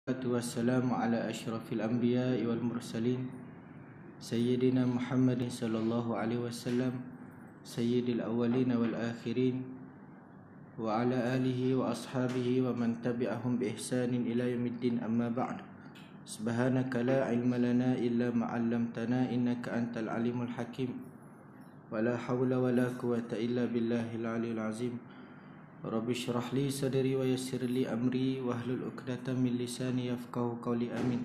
Wassalamu ala ashrafil anbiya'i wal mursalin Sayyidina Muhammadin sallallahu alaihi wasallam Sayyidil awwalin wal akhirin Wa ala alihi wa ashabihi wa man tabi'ahum bi ihsanin ila yaumiddin amma ba'd. Subhanaka la ilma lana illa ma 'allamtana innaka antal alimul hakim. Wa la hawla wa la quwwata illa billahil aliyyil azim. Rabbi syrah li sadri wa yassir li amri wahlul 'uqdatam min lisani yafqahu qawli. Amin.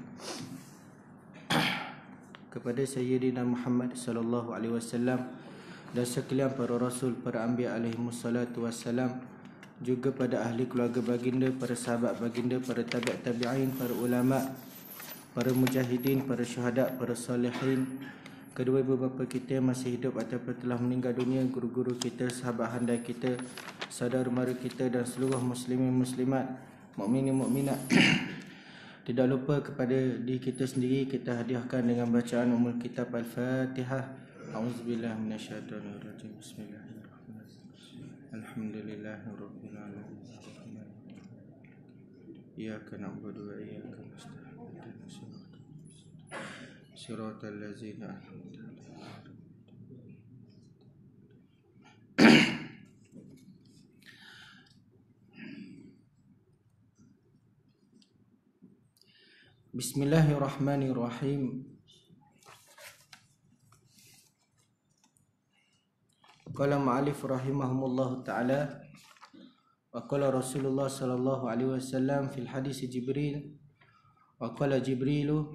Kepada Sayyidina Muhammad sallallahu alaihi wasallam dan sekalian para rasul, para anbiya alaihi wassalatu wassalam, juga pada ahli keluarga baginda, para sahabat baginda, para tabi'in, para ulama, para mujahidin, para syuhada, para salihin, kedua ibu bapa kita yang masih hidup ataupun telah meninggal dunia, guru-guru kita, sahabat handai kita, saudara mara kita dan seluruh muslimin muslimat, mukminin mukminat. Tidak lupa kepada diri kita sendiri, kita hadiahkan dengan bacaan Ummul Kitab Al-Fatihah. A'udzubillahi minasyaitonirrajim. Bismillahirrahmanirrahim. Alhamdulillahirabbil alamin. Iyyaka na'budu wa iyyaka nasta'in. Shiratal ladzina an'amta 'alaihim. Bismillahirrahmanirrahim. Qala ma'alif rahimahumullah ta'ala wa qala Rasulullah sallallahu alaihi wasallam fil hadis Jibril wa qala Jibrilu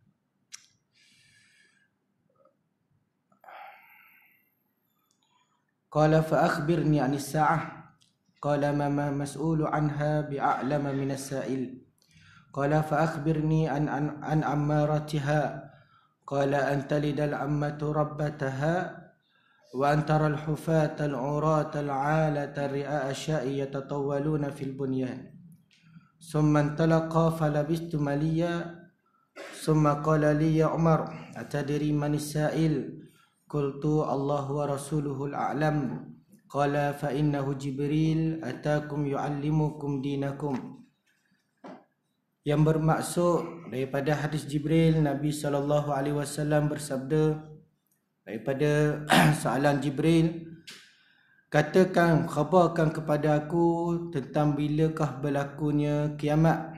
qala fa akhbirni 'anis sa'ah qala ma mas'ulu 'anha bi'a'lama minas sa'il qala fa akhbirni an ammaratiha qala an talidal ammatu rabbataha wa antara al-hufata al-urata al-'alata ri'a asya'i yatatawwaluna fil bunyan summa intalaqa falabistu maliya summa qala li ya Umar atadri man as-sa'il qultu Allahu wa rasuluhu al-a'lam qala fa innahu Jibril atakum yu'allimukum dinakum. Yang bermaksud daripada hadis Jibril, Nabi SAW bersabda daripada soalan Jibril, katakan, khabarkan kepada aku tentang bilakah berlakunya kiamat.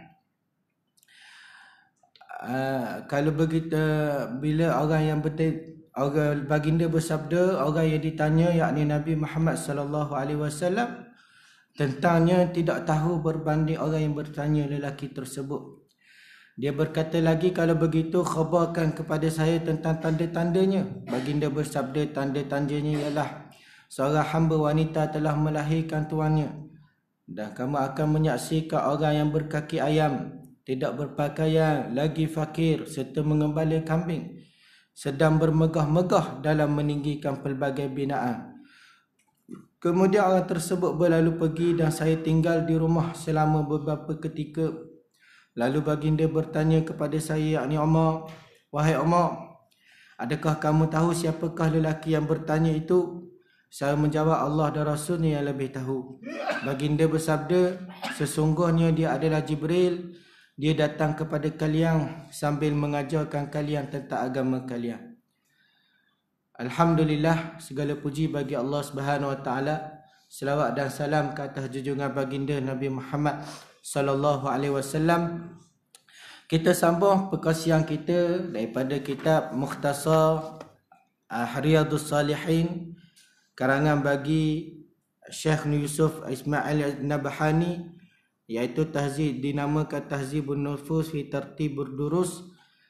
Kalau begitu, bila orang yang orang baginda bersabda, orang yang ditanya yakni Nabi Muhammad SAW tentangnya tidak tahu berbanding orang yang bertanya lelaki tersebut. Dia berkata lagi, kalau begitu khabarkan kepada saya tentang tanda-tandanya. Baginda bersabda, tanda-tandanya ialah seorang hamba wanita telah melahirkan tuannya, dan kamu akan menyaksikan orang yang berkaki ayam, tidak berpakaian, lagi fakir, serta mengembala kambing, sedang bermegah-megah dalam meninggikan pelbagai binaan. Kemudian orang tersebut berlalu pergi dan saya tinggal di rumah selama beberapa ketika. Lalu baginda bertanya kepada saya, yakni Umar, wahai Umar, adakah kamu tahu siapakah lelaki yang bertanya itu? Saya menjawab, Allah dan Rasulnya yang lebih tahu. Baginda bersabda, sesungguhnya dia adalah Jibril. Dia datang kepada kalian sambil mengajarkan kalian tentang agama kalian. Alhamdulillah, segala puji bagi Allah Subhanahu wa taala. Selawat dan salam ke atas junjungan baginda Nabi Muhammad sallallahu alaihi wasallam. Kita sambung perkongsian kita daripada kitab Mukhtasar Riyadhus Salihin karangan bagi Syekh Yusuf Ismail Nabhani, iaitu tahzib, dinamakan Tahzibun Nufus fi Tartibur Durus,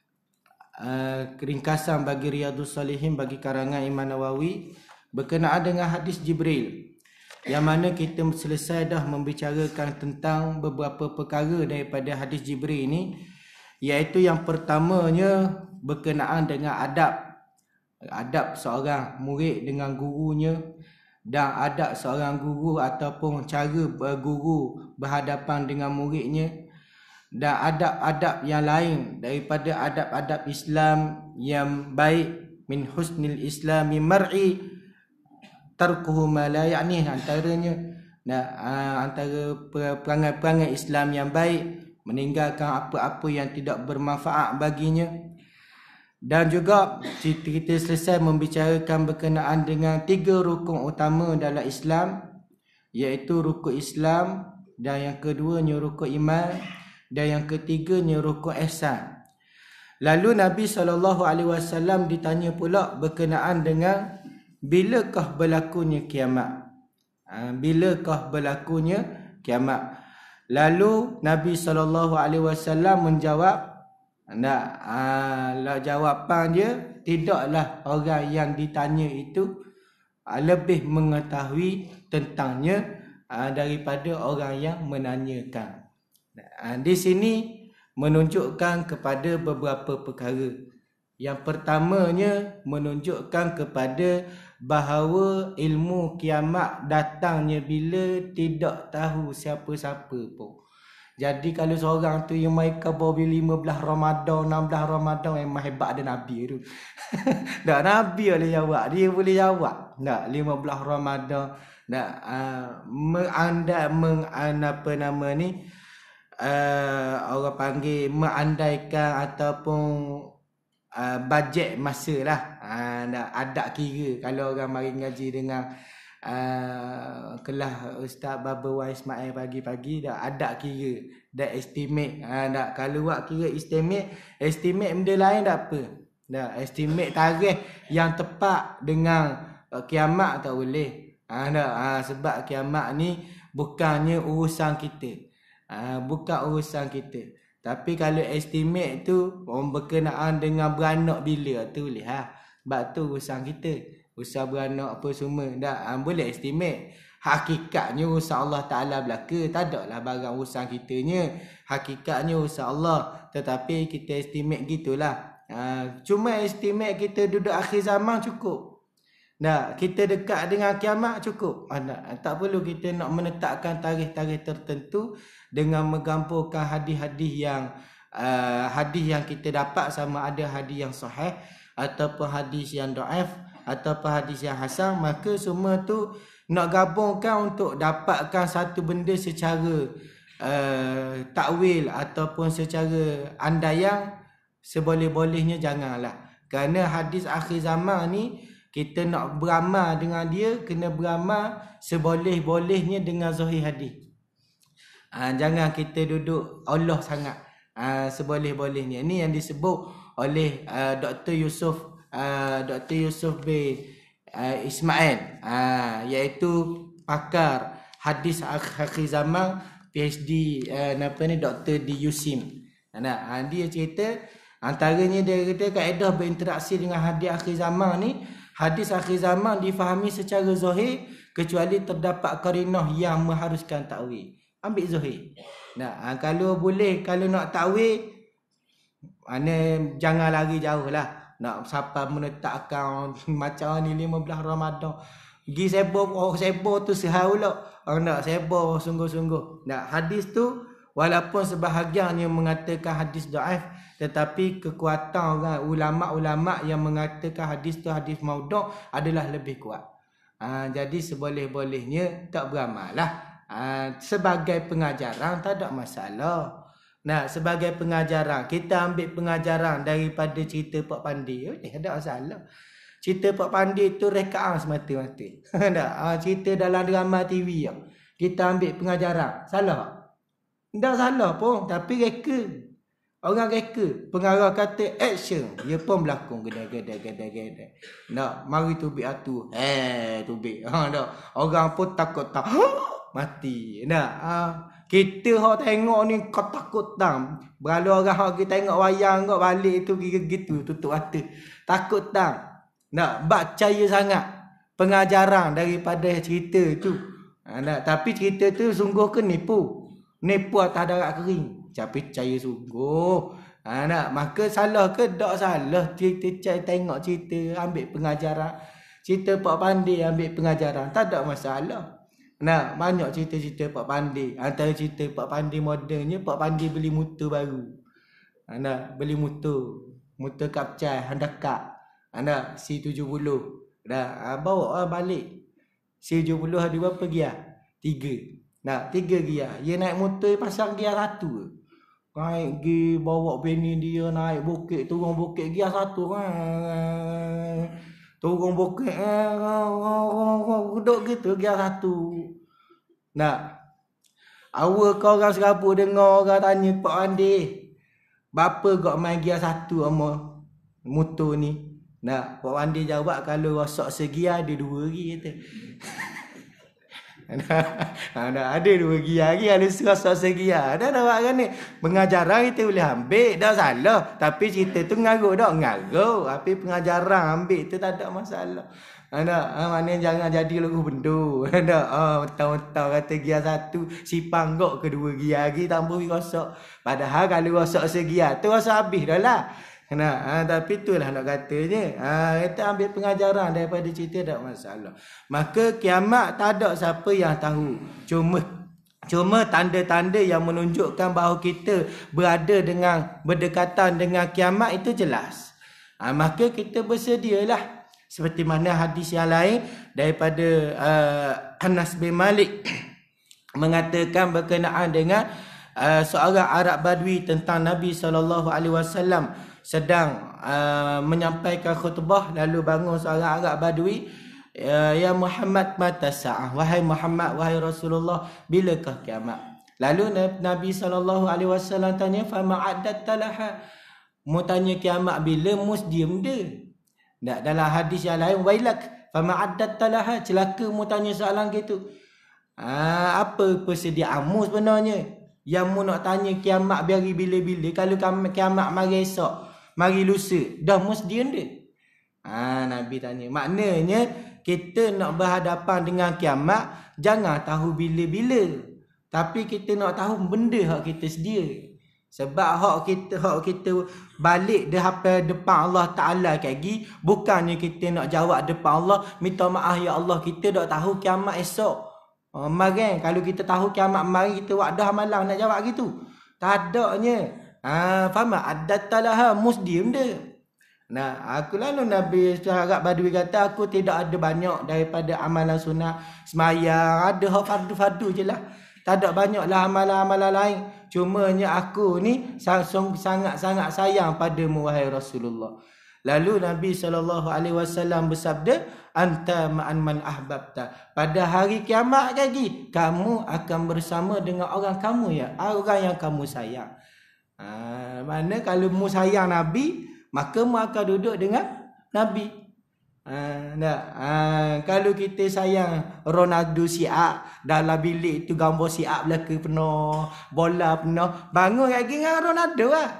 ringkasan bagi Riyadhus Salihin bagi karangan Imam Nawawi, berkenaan dengan hadis Jibril, yang mana kita selesai dah membicarakan tentang beberapa perkara daripada hadis Jibril ini, iaitu yang pertamanya berkenaan dengan adab seorang murid dengan gurunya, dan adab seorang guru ataupun cara guru berhadapan dengan muridnya, dan adab-adab yang lain daripada adab-adab Islam yang baik. Min husnil islami mar'i tarkuhu ma la ya'ni, antaranya antara perangai-perangai Islam yang baik meninggalkan apa-apa yang tidak bermanfaat baginya. Dan juga kita selesai membicarakan berkenaan dengan 3 rukun utama dalam Islam, iaitu rukun Islam, dan yang keduanya rukun iman, dan yang ketiganya rukun ihsan. Lalu Nabi SAW ditanya pula berkenaan dengan bilakah berlakunya kiamat. Bilakah berlakunya kiamat. Lalu Nabi SAW menjawab, jawapan dia, tidaklah orang yang ditanya itu lebih mengetahui tentangnya daripada orang yang menanyakan. Di sini menunjukkan kepada beberapa perkara. Yang pertamanya menunjukkan kepada bahawa ilmu kiamat datangnya bila tidak tahu siapa-siapa pun. Jadi kalau seorang tu yang mai khabar 15 Ramadan, 16 Ramadan, memang hebat ada Nabi tu. Tak, Nabi boleh jawab, dia boleh jawab. Tak, 15 Ramadan, tak, orang panggil mengandaikan ataupun bajet masa lah. Ada kira kalau orang mari ngaji dengan kelas Ustaz Baba Wan Ismail pagi-pagi, dah ada kira, dah estimate. Dah kalau buat kira estimate benda lain dah apa. Dah estimate tarikh yang tepat dengan kiamat tak boleh. Sebab kiamat ni bukannya urusan kita. Bukan urusan kita. Tapi kalau estimate tu berkenaan dengan beranak bila tu boleh sebab tu urusan kita. Urusan beranak apa semua dah boleh estimate. Hakikatnya urusan Allah Ta'ala belaka. Tak ada lah barang urusan kitanya. Hakikatnya urusan Allah. Tetapi kita estimate gitulah. Cuma estimate kita duduk akhir zaman cukup. Kita dekat dengan kiamat cukup. Tak perlu kita nak menetapkan tarikh-tarikh tertentu dengan menggambarkan hadis-hadis yang kita dapat, sama ada hadis yang sahih ataupun hadis yang dhaif ataupun hadis yang hasan. Maka semua tu nak gabungkan untuk dapatkan satu benda secara takwil ataupun secara andaian, seboleh-bolehnya janganlah. Kerana hadis akhir zaman ni kita nak beramal dengan dia, kena beramal seboleh-bolehnya dengan zahir hadis. Jangan kita duduk Allah sangat seboleh-bolehnya. Ini yang disebut oleh Dr. Yusuf bin Ismail, iaitu pakar hadis akhir zaman, PhD doktor di USIM. Dia cerita antaranya, dia kata kaedah berinteraksi dengan hadis akhir zaman ni, hadis akhir zaman difahami secara zahir kecuali terdapat qarinah yang mengharuskan takwil. Ambil zahir. Kalau boleh, kalau nak takwil, jangan lari jauh lah. Nak sampai menetapkan macam ni 15 Ramadan. Pergi sebo tu sehau lah. Nak sebo sungguh-sungguh. Hadis tu walaupun sebahagiannya mengatakan hadis dhaif, tetapi kekuatan orang ulama-ulama yang mengatakan hadis tu hadis maudhu' adalah lebih kuat. Jadi seboleh-bolehnya tak beramal lah. Sebagai pengajaran tak ada masalah. Sebagai pengajaran, kita ambil pengajaran daripada cerita Pak Pandi, ada masalah. Cerita Pak Pandi tu rekaan semata-mata. Cerita dalam drama TV ya. Kita ambil pengajaran. Salah? Tak salah pun, tapi reka. Orang reka. Pengarah kata action, dia pun berlakon gedai. Mari tubik atu. Tubik. Orang pun takut tak. Mati. Kita hok tengok ni kau takut tang. Berlalu orang hok kita tengok wayang kau balik tu gitu tutup mata. Takut tang. Percaya sangat pengajaran daripada cerita tu. Tapi cerita tu sungguh ke nipu? Nipu atas darat kering. Tapi percaya sungguh. Maka salah ke? Tak salah. Kita tengok cerita, ambil pengajaran. Cerita Pak Pandi ambil pengajaran. Tak ada masalah. Banyak cerita-cerita Pak Pandi. Antara cerita Pak Pandi modelnya, Pak Pandi beli motor baru. Beli motor kapcai handakak. C70. Bawa balik. C70 ada berapa gear? 3. 3 gear. Dia naik motor pasang gear 1. Naik pergi bawa bini dia naik bukit, turun bukit gear 1 kan. Turun bukit duduk gitu gear 1. Nah, awal kau orang serabut dengar orang tanya Pak Andi, bapa kau main gear 1 sama motor ni? Nah, Pak Andi jawab kalau rosak segiar ada 2 lagi kata. Ada 2 gear lagi, ada rosak segiar. Dah buat kan ni. Pengajaran kita boleh ambil, dah salah. Tapi cerita tu ngaruh tak? Ngaruh. Tapi pengajaran ambil tu tak ada masalah. Mana jangan jadi lagu bendu. Mentang-mentang kata gear 1 sipang kok kedua gear lagi tambah rosak. Padahal kalau rosak segiar tu rosak habis dah lah. Tapi itulah nak katanya. Kita ambil pengajaran daripada cerita tak masalah. Maka kiamat tak ada siapa yang tahu. Cuma tanda-tanda yang menunjukkan bahawa kita berdekatan dengan kiamat itu jelas. Maka kita bersedialah. Seperti mana hadis yang lain daripada Anas bin Malik mengatakan berkenaan dengan seorang Arab Badui tentang Nabi SAW sedang menyampaikan khutbah, lalu bangun seorang Arab Badui, ya Muhammad mata sa'ah, wahai Muhammad, wahai Rasulullah, bilakah kiamat? Lalu Nabi SAW tanya, fama addatta laha, mu tanya kiamat bila, mus diam dia. Dalam hadis yang lain, wailak fama addatta laha, celaka mu tanya soalan gitu. Apa persediaanmu sebenarnya yang mu nak tanya kiamat biari bila-bila? Kalau kiamat mari esok, mari lusa, dah mus diam dia. Nabi tanya, maknanya kita nak berhadapan dengan kiamat jangan tahu bila-bila, tapi kita nak tahu benda hak kita sedia. Sebab hak kita balik depan Allah Ta'ala lagi, bukannya kita nak jawab depan Allah, minta maaf ya Allah, kita dah tahu kiamat esok. Mari kalau kita tahu kiamat mari, kita buat dah malam nak jawab gitu. Tak adanya. Faham? Addatalah muslim dia. Aku lalu Nabi Arab Badui kata, aku tidak ada banyak daripada amalan sunnah semayang, ada hak fardu-fardu je lah. Tak ada banyaklah amalan-amalan lain. Cumanya aku ni sangat-sangat sayang padamu wahai Rasulullah. Lalu Nabi SAW bersabda, anta ma'an man ahbabta. Pada hari kiamat lagi, kamu akan bersama dengan orang yang kamu sayang. Mana kalau mu sayang Nabi, maka mu akan duduk dengan Nabi. Kalau kita sayang Ronaldo siap, dalam bilik tu gambar siap belaka penuh, bola penuh, bangun lagi dengan Ronaldo lah.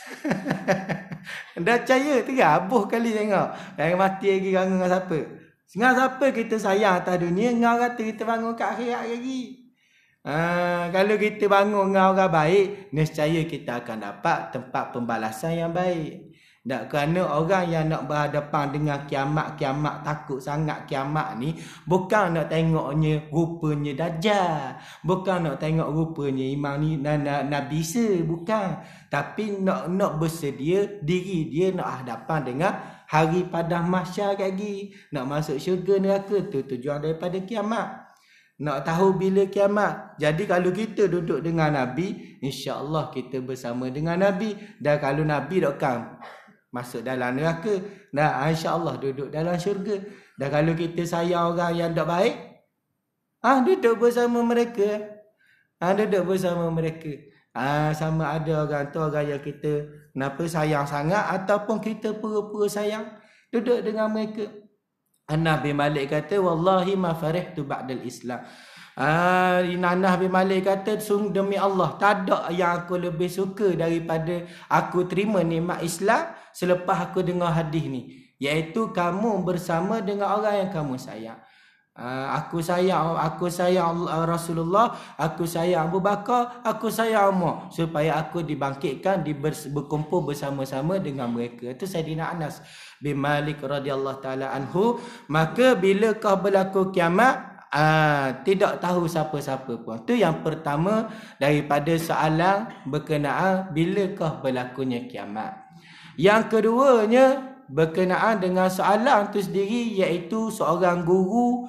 Dah percaya tergabuh kali tengok. Yang mati lagi bangun dengan siapa? Dengan siapa kita sayang atas dunia, dengan kata kita bangun kat akhirat lagi. Kalau kita bangun dengan orang baik, nescaya kita akan dapat tempat pembalasan yang baik. Tak, kerana orang yang nak berhadapan dengan kiamat, takut sangat kiamat ni, bukan nak tengoknya rupanya Dajjal, bukan nak tengok rupanya imam ni Nabi Isa, bukan. Tapi nak bersedia diri dia nak hadapan dengan hari padang mahsyar lagi, nak masuk syurga neraka. Tu tujuan daripada kiamat. Nak tahu bila kiamat. Jadi kalau kita duduk dengan Nabi, insya-Allah kita bersama dengan Nabi. Dan kalau Nabi dokkan masuk dalam neraka, dah insya-Allah duduk dalam syurga. Dan kalau kita sayang orang yang tak baik, duduk bersama mereka. Duduk bersama mereka. Sama ada orang tu orang yang kita kenapa sayang sangat, ataupun kita pura-pura sayang, duduk dengan mereka. Anas bin Malik kata, wallahi ma farihtu ba'dal Islam. Anas bin Malik kata, sungguh demi Allah, tak ada yang aku lebih suka daripada aku terima nikmat Islam selepas aku dengar hadis ni, iaitu kamu bersama dengan orang yang kamu sayang. Aku sayang Rasulullah, aku sayang Abu Bakar, aku sayang Umar, supaya aku dibangkitkan, berkumpul bersama-sama dengan mereka. Itu Sayyidina Anas bin Malik radhiyallahu taala anhu. Maka bilakah berlaku kiamat? Tidak tahu siapa-siapa pun. Itu yang pertama daripada soalan berkenaan bilakah berlakunya kiamat. Yang keduanya berkenaan dengan soalan itu sendiri, iaitu seorang guru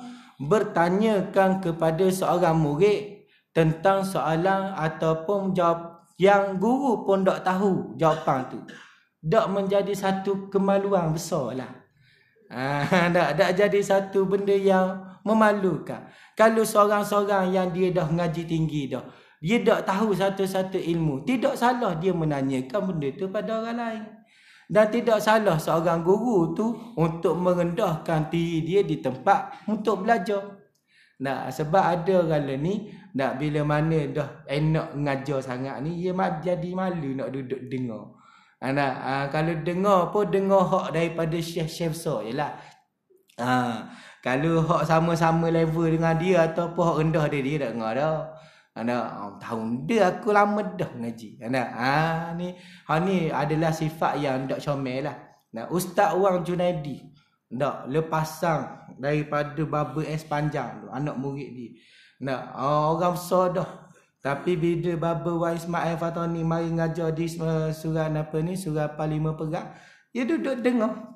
bertanyakan kepada seorang murid tentang soalan ataupun yang guru pun tak tahu jawapan tu. Tak menjadi satu kemaluan besar lah. Tak jadi satu benda yang memalukan. Kalau seorang-seorang yang dia dah ngaji tinggi dah, dia tak tahu satu-satu ilmu, tidak salah dia menanyakan benda tu pada orang lain. Dan tidak salah seorang guru tu untuk merendahkan diri dia di tempat untuk belajar. Sebab ada orang ni, bila mana dah enak ngajar sangat ni, dia jadi malu nak duduk dengar. Kalau dengar pun dengar hak daripada syekh-syekh besar je lah. Kalau hak sama-sama level dengan dia ataupun hak rendah dia tak dengar dah. Tahun dia aku lama dah ngaji. Ni adalah sifat yang tak comel lah. Ustaz Wang Junaidi lepasang daripada baba S panjang tu, anak murid dia. Orang besar dah. Tapi bila baba Wang Ismail Fatani mari ngajar di surah surah Palima Perak, dia duduk dengar.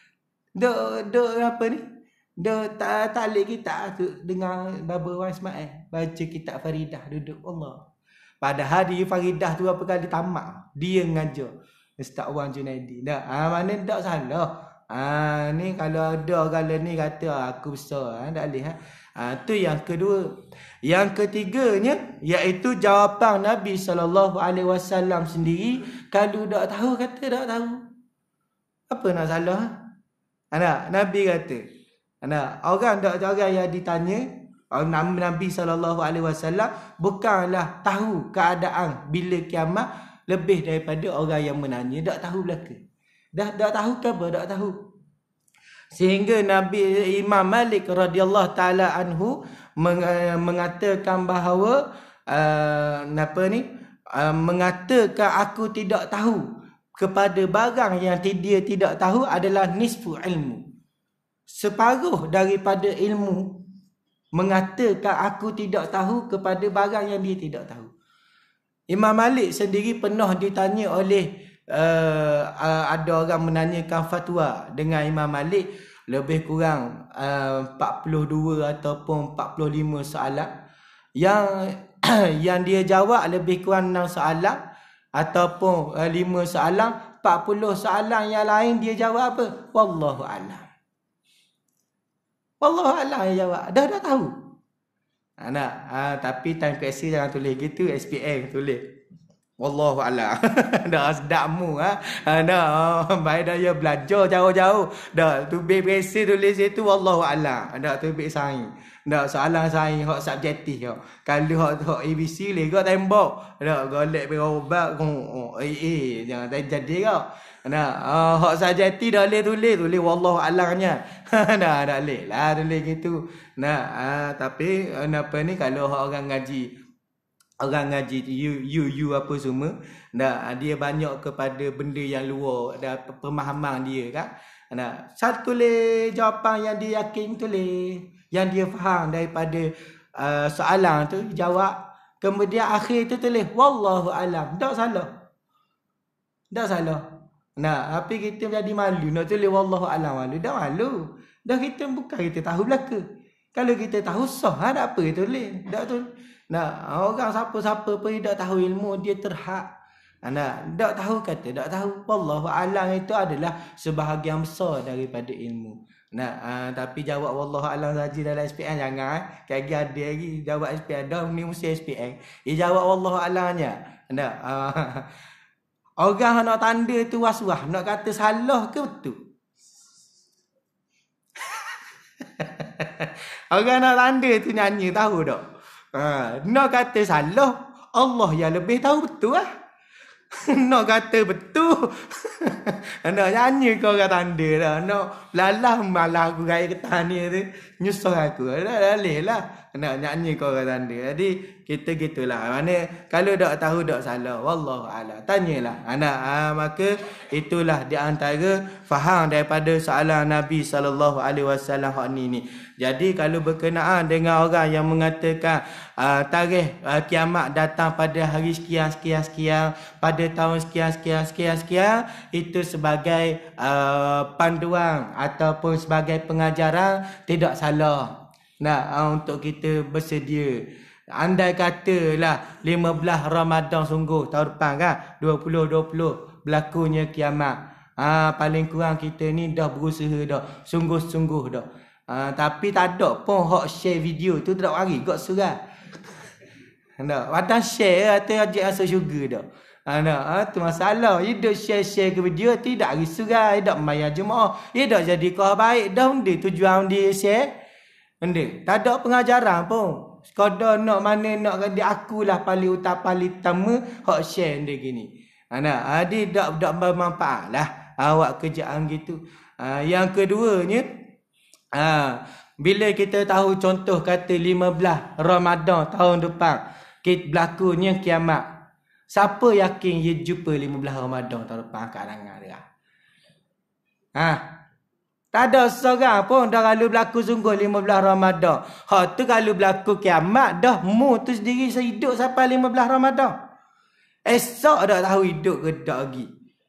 Talik kitab tu dengar baba Wang Ismail baca kitab Faridah, duduk Allah. Padahal dia Faridah tu apa kali tamat, dia ngajar Ustaz Wang Junaidi. Mana tak salah. Ni kalau ada orang ni kata aku besar, tak boleh. Tu yang kedua. Yang ketiganya iaitu jawapan Nabi SAW sendiri. Kalau tak tahu kata tak tahu. Apa nak salah? Nabi kata, orang yang ditanya Nabi SAW bukanlah tahu keadaan bila kiamat lebih daripada orang yang menanya tak tahu belaka. Dah tahu ke apa? Tak tahu. Sehingga Nabi Imam Malik radhiyallahu taala anhu mengatakan bahawa mengatakan aku tidak tahu kepada barang yang dia tidak tahu adalah nisfu ilmu. Separuh daripada ilmu. Mengatakan aku tidak tahu kepada barang yang dia tidak tahu. Imam Malik sendiri pernah ditanya oleh ada orang menanyakan fatwa dengan Imam Malik, lebih kurang 42 ataupun 45 soalan. Yang dia jawab lebih kurang 6 soalan ataupun 5 soalan. 40 soalan yang lain dia jawab apa? Wallahu a'lam. Wallahu a'lam dia jawab. Dah tahu. Tapi time capsule jangan tulis gitu, SPM tulis wallahu a'lam. Dah sedapmu baik dah ya belajar jauh-jauh. Dah tubik presi tulis itu wallahu a'lam. Dah tubik sains. Dah soalan sains hak subjektif kau. Kalau hak ABC lega tembok. Dah golek berobat jangan jadi kau. Hak subjektif dah boleh tulis wallahu a'lamnya. Tak boleh lah tulis gitu. Tapi ni kalau hak orang ngaji you apa semua, dia banyak kepada benda yang luar, pemahaman dia kan. Satu tulis jawapan yang dia yakin tulis, yang dia faham daripada soalan tu jawab. Kemudian akhir tu tulis wallahu alam. Tak salah. Tapi kita jadi malu nak tulis wallahu alam, malu. Dah malu. Dah kita bukan kita tahu belaka. Kalau kita tahu sah, ada apa kita tulis? Tak tu. Orang siapa-siapa pun tak tahu ilmu, dia terhak. Tak tahu kata, tak tahu. Wallahu a'lam itu adalah sebahagian besar daripada ilmu. Tapi jawab wallahu a'lam saja dalam SPM jangan. Kaki ada lagi jawab SPM dah ni mesti SPM. Dia jawab wallahu a'lamnya. Orang nak tanda tu was-was, nak kata salah ke betul? Orang nak tanda tu nyanyi tahu tak? Nak kata salah, Allah yang lebih tahu betul lah. Nak kata betul, nak nyanyi kau orang tanda dah. Nak lalah malah aku gaya ketani tu, nyusah aku. Dah boleh lah. Nak nyanyi kau orang tanda. Jadi kita gitulah. Mana kalau tak tahu tak salah, wallahu a'lam. Tanyalah. Maka itulah di antara faham daripada soalan Nabi SAW hak ni. Jadi kalau berkenaan dengan orang yang mengatakan tarikh kiamat datang pada hari sekian pada tahun sekian, itu sebagai panduan ataupun sebagai pengajaran tidak salah. Untuk kita bersedia Andai katalah 15 Ramadan sungguh tahun depan kan, 2020 berlakunya kiamat. Paling kurang kita ni dah berusaha dah, sungguh-sungguh dah. Tapi tak ada pun hak share video tu tak mari kok surat. Nak padang share atau ajak asal syurga dah. Tu masalah. Dia duk share ke video tidak hari surat, tidak mayar jemaah. Dia dak jadi kau baik dah undi tujuan dia share. Undi tak ada pengajaran pun. Sekadar nak mana nak dia akulah paling utama hak share dia gini. Dia dak bermanfaat lah awak kerjaan gitu. Yang keduanya, bila kita tahu contoh kata 15 Ramadan tahun depan berlakunya kiamat. Siapa yakin dia jumpa 15 Ramadan tahun depan kat rangan dia? Tak ada seorang pun dah kalau berlaku sungguh 15 Ramadan. Hak tu kalau berlaku kiamat dah mu tu sendiri hidup sampai 15 Ramadan. Esok dah tahu hidup ke tak lagi.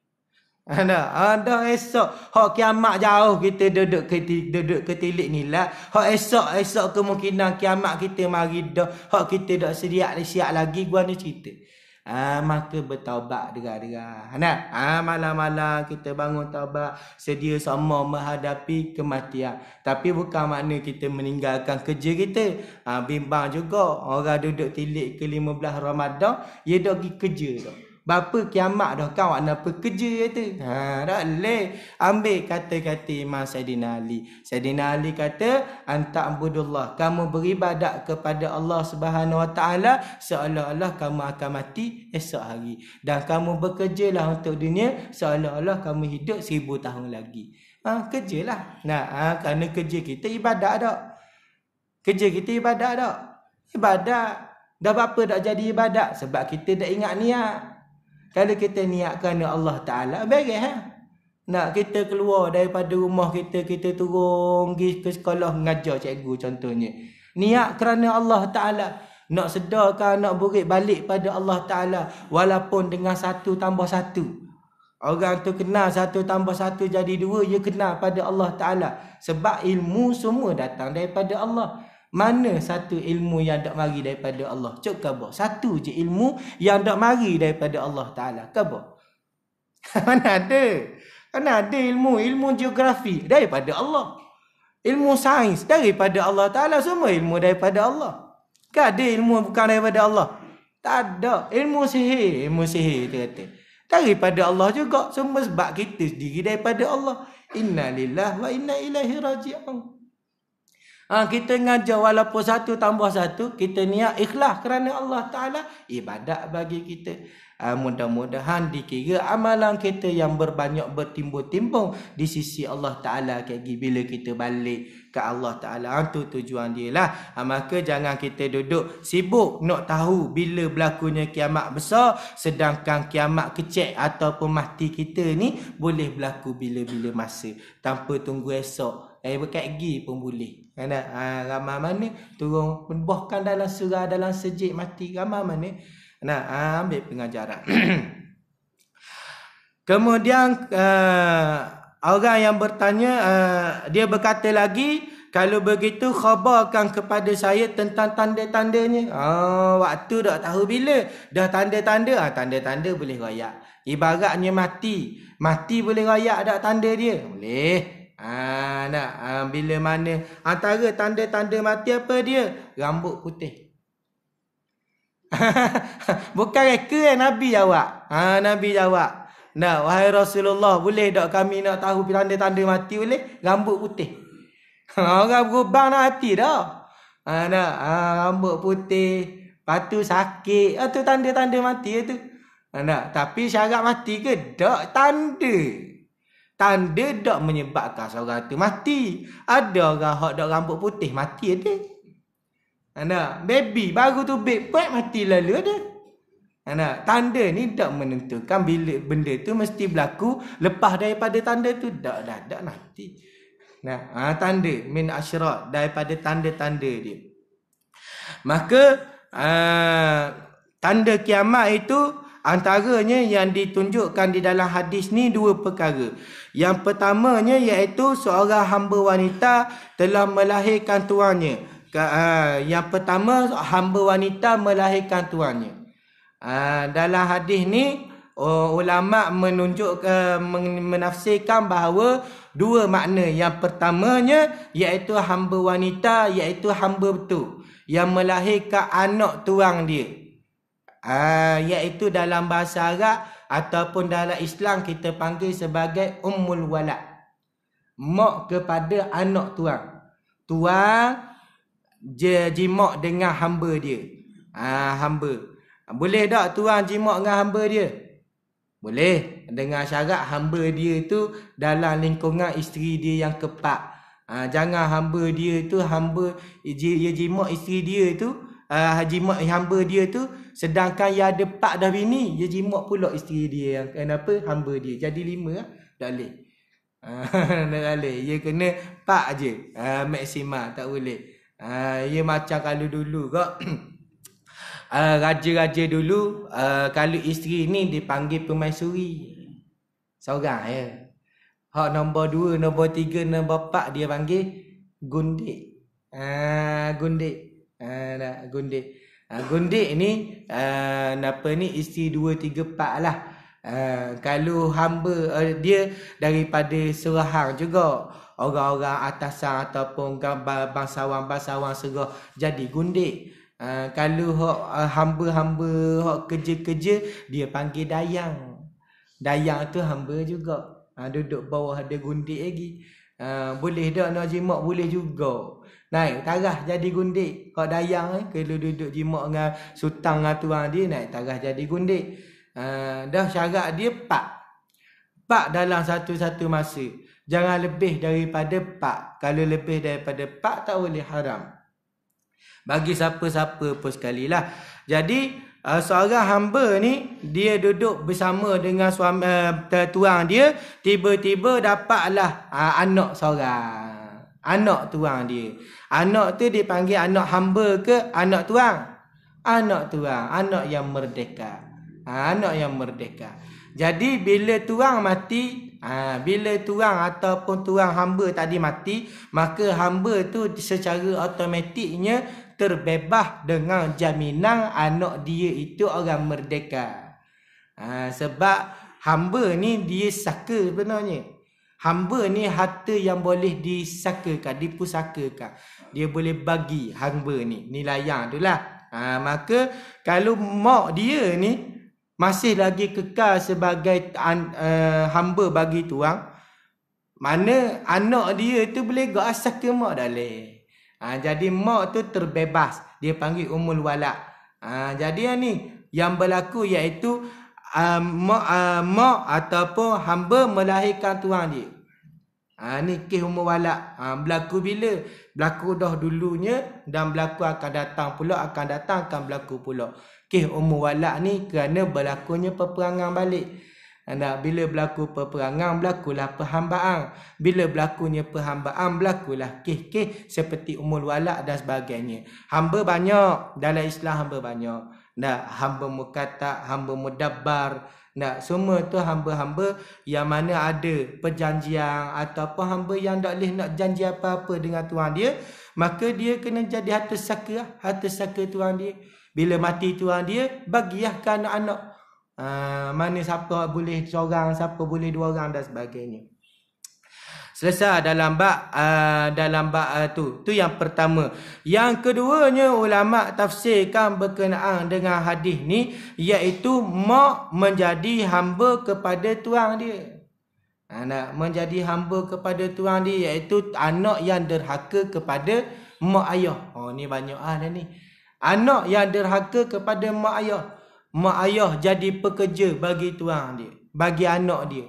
Dah esok. Hak kiamat jauh kita duduk ketilik ni lah. Hak esok kemungkinan kiamat kita mari dah. Hak kita dah siap lagi gua ni cerita. Maka bertaubat dera-dera. Malam-malam kita bangun taubat, sedia sama menghadapi kematian. Tapi bukan makna kita meninggalkan kerja kita. Bimbang juga orang duduk tilik ke 15 Ramadan, dia dah pergi kerja dah. Bapa kiamat dah kau nak pekerja tu. Tak boleh. Ambil kata-kata Imam Sayyidina Ali. Sayyidina Ali kata, anta'budullah, kamu beribadat kepada Allah Subhanahu Wa Taala seolah-olah kamu akan mati esok hari. Dan kamu bekerjalah untuk dunia seolah-olah kamu hidup 1000 tahun lagi. Kerjalah. Kerana kerja kita ibadat tak? Kerja kita ibadat tak? Ibadat. Dah berapa tak jadi ibadat? Sebab kita dah ingat niat. Kalau kita niat kerana Allah Ta'ala, beres Nak kita keluar daripada rumah kita turun pergi ke sekolah mengajar cikgu contohnya. Niat kerana Allah Ta'ala. Nak sedarkan, nak burik balik pada Allah Ta'ala. Walaupun dengan 1 tambah 1. Orang tu kenal 1 tambah 1 jadi 2, dia kenal pada Allah Ta'ala. Sebab ilmu semua datang daripada Allah. Mana satu ilmu yang tak mari daripada Allah? Cuk khabar. Satu je ilmu yang tak mari daripada Allah Ta'ala. Khabar. Mana ada ilmu geografi daripada Allah. Ilmu sains daripada Allah Ta'ala. Semua ilmu daripada Allah. Kan ada ilmu bukan daripada Allah? Tak ada. Ilmu sihir tu kata. Daripada Allah juga. Semua sebab kita sendiri daripada Allah. Inna lillahi wa inna ilaihi raji'un. Kita ngajar walaupun 1 tambah 1, kita niat ikhlas kerana Allah Ta'ala, ibadat bagi kita. Mudah-mudahan dikira amalan kita yang berbanyak bertimbung-timbung di sisi Allah Ta'ala bila kita balik ke Allah Ta'ala. Itu tujuan dia lah. Maka jangan kita duduk sibuk nak tahu bila berlakunya kiamat besar, sedangkan kiamat kecil ataupun mati kita ni boleh berlaku bila-bila masa tanpa tunggu esok. Berkat gigi pun boleh. Ramai mana turun bahkan dalam surah, dalam sejik mati, ramai mana ambil pengajaran. Kemudian orang yang bertanya, dia berkata lagi, kalau begitu khabarkan kepada saya tentang tanda-tandanya. Waktu tak tahu bila. Dah tanda-tanda, tanda-tanda boleh royak. Ibaratnya mati boleh royak tak tanda dia? Boleh. Bila mana antara tanda-tanda mati apa dia? Rambut putih. Bukan reka Nabi jawab. Nabi jawab, wahai Rasulullah, boleh tak kami nak tahu tanda-tanda mati? Boleh. Rambut putih. Orang berubah nak hati dah. Rambut putih, lepas tu sakit. Itu tanda-tanda mati tu. Tapi syarat mati ke? Tak tanda. Tanda tak menyebabkan seorang tu mati. Ada orang hak dak rambut putih mati ada. Baby baru tu mati lalu ada. Tanda ni tak menentukan bila benda tu mesti berlaku. Lepas daripada tanda tu tak nanti. Tanda min asyrat, daripada tanda-tanda dia. Maka tanda kiamat itu antaranya yang ditunjukkan di dalam hadis ni 2 perkara. Yang pertamanya iaitu seorang hamba wanita telah melahirkan tuannya. Yang pertama, hamba wanita melahirkan tuannya. Dalam hadis ni ulama menafsirkan bahawa dua makna. Yang pertamanya iaitu hamba wanita, iaitu hamba betul yang melahirkan anak tuang dia. Iaitu dalam bahasa Arab ataupun dalam Islam kita panggil sebagai ummul walad. Mak kepada anak tuang. Tuang jimak dengan hamba dia. Hamba. Boleh tak tuang jimak dengan hamba dia? Boleh. Dengan syarat hamba dia tu dalam lingkungan isteri dia yang kepak. Jangan hamba dia tu dia jimak isteri dia tu, jimak hamba dia tu, sedangkan ia ada 4 dah bini, dia jimak pula isteri dia yang kenapa hamba dia. Jadi 5 lah. Tak boleh. Tak boleh. Dia kena 4 je. Maksimal tak boleh. Ia macam kalau dulu kok raja-raja dulu, kalau isteri ni dipanggil permaisuri. Seorang ya. Hak nombor 2, nombor 3, nombor 4 dia panggil gundik. Gundik. Gundik. Gundik ni isteri 2, 3, 4 lah. Kalau hamba dia daripada serahang juga, orang-orang atasan ataupun bangsawan-bangsawan serah, jadi gundik. Kalau hamba-hamba hak kerja-kerja, dia panggil dayang. Dayang tu hamba juga. Duduk bawah ada gundik lagi. Boleh tak nak jimak? Boleh juga. Naik tarah jadi gundik. Hak dayang kalau duduk jimak dengan sutang dengan tuang dia, naik tarah jadi gundik. Dah syarat dia 4 dalam satu-satu masa. Jangan lebih daripada 4. Kalau lebih daripada 4 tak boleh, haram. Bagi siapa-siapa pun sekali lah. Jadi seorang hamba ni, dia duduk bersama dengan suami tuang dia, tiba-tiba dapatlah anak seorang. Anak tuang dia. Anak tu dipanggil anak hamba ke anak tuang? Anak tuang. Anak yang merdeka. Anak yang merdeka. Jadi bila tuang mati, bila tuang ataupun tuang hamba tadi mati, maka hamba tu secara automatiknya terbebas dengan jaminan anak dia itu orang merdeka. Sebab hamba ni dia saka sebenarnya. Hamba ni harta yang boleh disakakan, dipusakakan. Dia boleh bagi hamba ni. Ni layang tu lah. Maka kalau mak dia ni masih lagi kekal sebagai hamba bagi tuang, mana anak dia tu boleh gak asal ke mak dah leh. Jadi mak tu terbebas. Dia panggil ummul walad. Jadi ni yang berlaku iaitu mak ataupun hamba melahirkan tuang dia. Ni kes ummul walad. Berlaku bila? Berlaku dah dulunya dan berlaku akan datang pula, akan berlaku pula. Kes ummul walad ni kerana berlakunya peperangan balik. Bila berlaku peperangan, berlakulah perhambaan. Bila berlakunya perhambaan, berlakulah kes-kes seperti ummul walad dan sebagainya. Hamba banyak. Dalam Islam hamba banyak. Hamba mukatab, hamba mudabbar. Semua tu hamba-hamba yang mana ada perjanjian ataupun hamba yang tak boleh nak janji apa-apa dengan tuan dia, maka dia kena jadi harta saka. Harta saka tuan dia. Bila mati tuan dia, bagilah ke anak-anak. Mana siapa boleh seorang, siapa boleh 2 orang dan sebagainya. Selesai dalam bab tu yang pertama. Yang keduanya ulama tafsirkan berkenaan dengan hadis ni, iaitu mak menjadi hamba kepada tuang dia. Anak menjadi hamba kepada tuang dia, iaitu anak yang derhaka kepada mak ayah. Ni banyak dah ni. Anak yang derhaka kepada mak ayah. Mak ayah jadi pekerja bagi tuang dia, bagi anak dia.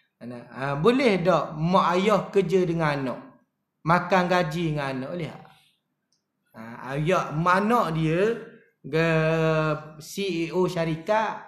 Boleh tak mak ayah kerja dengan anak, makan gaji dengan anak? Boleh tak? Anak dia CEO syarikat.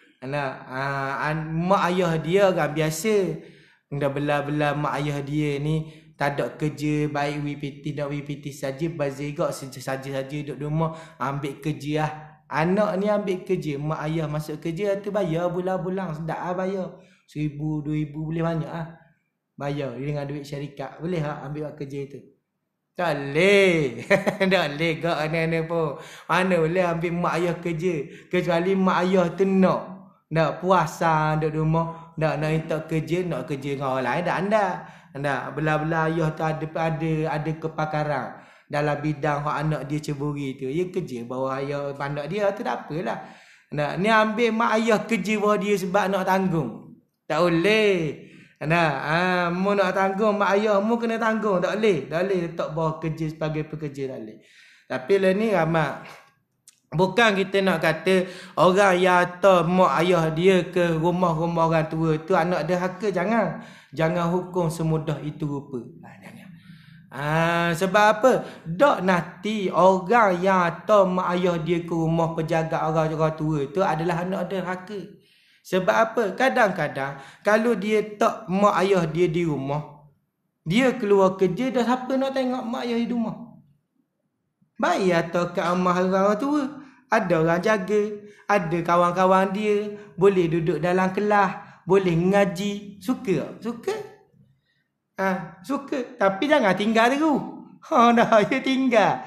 Mak ayah dia orang biasa. Dah belah-belah mak ayah dia ni tak ada kerja, baik WPT dan WPT saja, bazigak saja-saja duduk rumah ambil kerja lah. Anak ni ambil kerja, mak ayah masuk kerja tu bayar bulan-bulan, sedap lah bayar. 1,000, 2,000 boleh banyak lah. Bayar dengan duit syarikat. Boleh tak ambil kerja tu? Tak boleh. Tak boleh kau anak-anak pun. Mana boleh ambil mak ayah kerja. Kecuali mak ayah tu nak puasa duduk rumah. Nak minta kerja, nak kerja dengan orang lain. Tak. Belah-belah ayah tu ada kepakaran dalam bidang hak anak dia ceburi tu. Dia kerja bawah ayah anak dia tu tak apalah. Ni ambil mak ayah kerja bawah dia sebab nak tanggung. Tak boleh. Mu nak tanggung mak ayah mu kena tanggung. Tak boleh letak bawah kerja sebagai pekerja, tak boleh. Tapi lah ni ramai. Bukan kita nak kata orang yang hantar mak ayah dia ke rumah-rumah orang tua tu anak derhaka, jangan hukum semudah itu rupa. Jangan. Sebab apa? Dok nanti orang yang hantar mak ayah dia ke rumah penjaga orang tua tu adalah anak derhaka. Sebab apa? Kadang-kadang kalau dia tak mak ayah dia di rumah, dia keluar kerja, dah siapa nak tengok mak ayah di rumah? Baik atau kat rumah orang tua, ada orang jaga, ada kawan-kawan dia, boleh duduk dalam kelas, boleh ngaji. Suka? Suka. Tapi jangan tinggal dulu. Dia tinggal.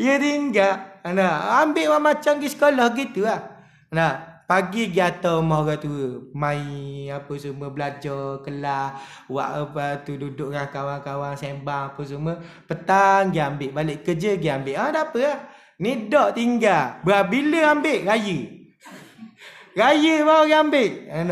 Ambil orang macam di sekolah gitu lah. Pagi pergi atas rumah orang tua, main apa semua, belajar, kelas, buat apa tu, duduk dengan kawan-kawan, sembang apa semua. Petang pergi ambil, balik kerja pergi ambil. Tak apa lah. Ni dok tinggal. Bila ambil? Raya. Raya baru pergi ambil.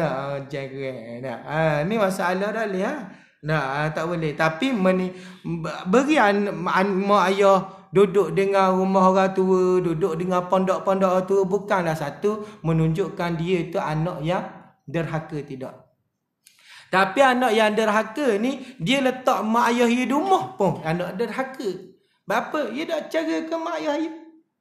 Ni masalah dah boleh tak boleh. Tapi beri mak ayah duduk dengan rumah orang tua, duduk dengan pondok-pondok orang tua, bukanlah satu menunjukkan dia tu anak yang derhaka, tidak. Tapi anak yang derhaka ni, dia letak mak ayah dia di rumah pun anak derhaka. Bapa, dia tak cara ke mak ayah dia?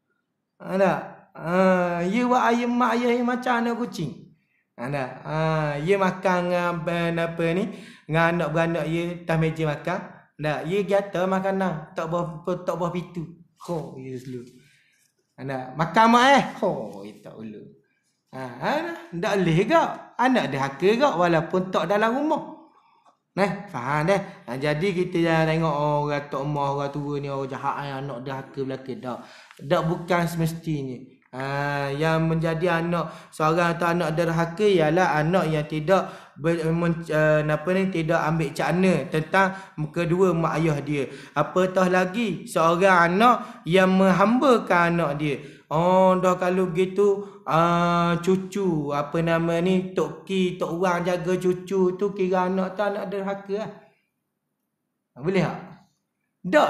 Dia buat ayah mak ayah dia macam anak kucing. Dia makan dengan anak beranak dia atas meja makan. Dia gata makanan tak buah pintu. Ya selalu. Makan mak tak boleh. Tak boleh ke? Anak derhaka ke walaupun tak dalam rumah. Faham dah. Jadi kita jangan tengok orang tok mak orang tua ni orang jahat, anak derhaka belaka. Tak bukan semestinya. Yang menjadi anak seorang atau anak derhaka ialah anak yang tidak tidak ambil cakna tentang kedua mak ayah dia. Apatah lagi seorang anak yang menghambakan anak dia. Dah kalau gitu cucu tok ki tok orang jaga cucu tu kira anak tu anak derhaka lah. Boleh tak? Tak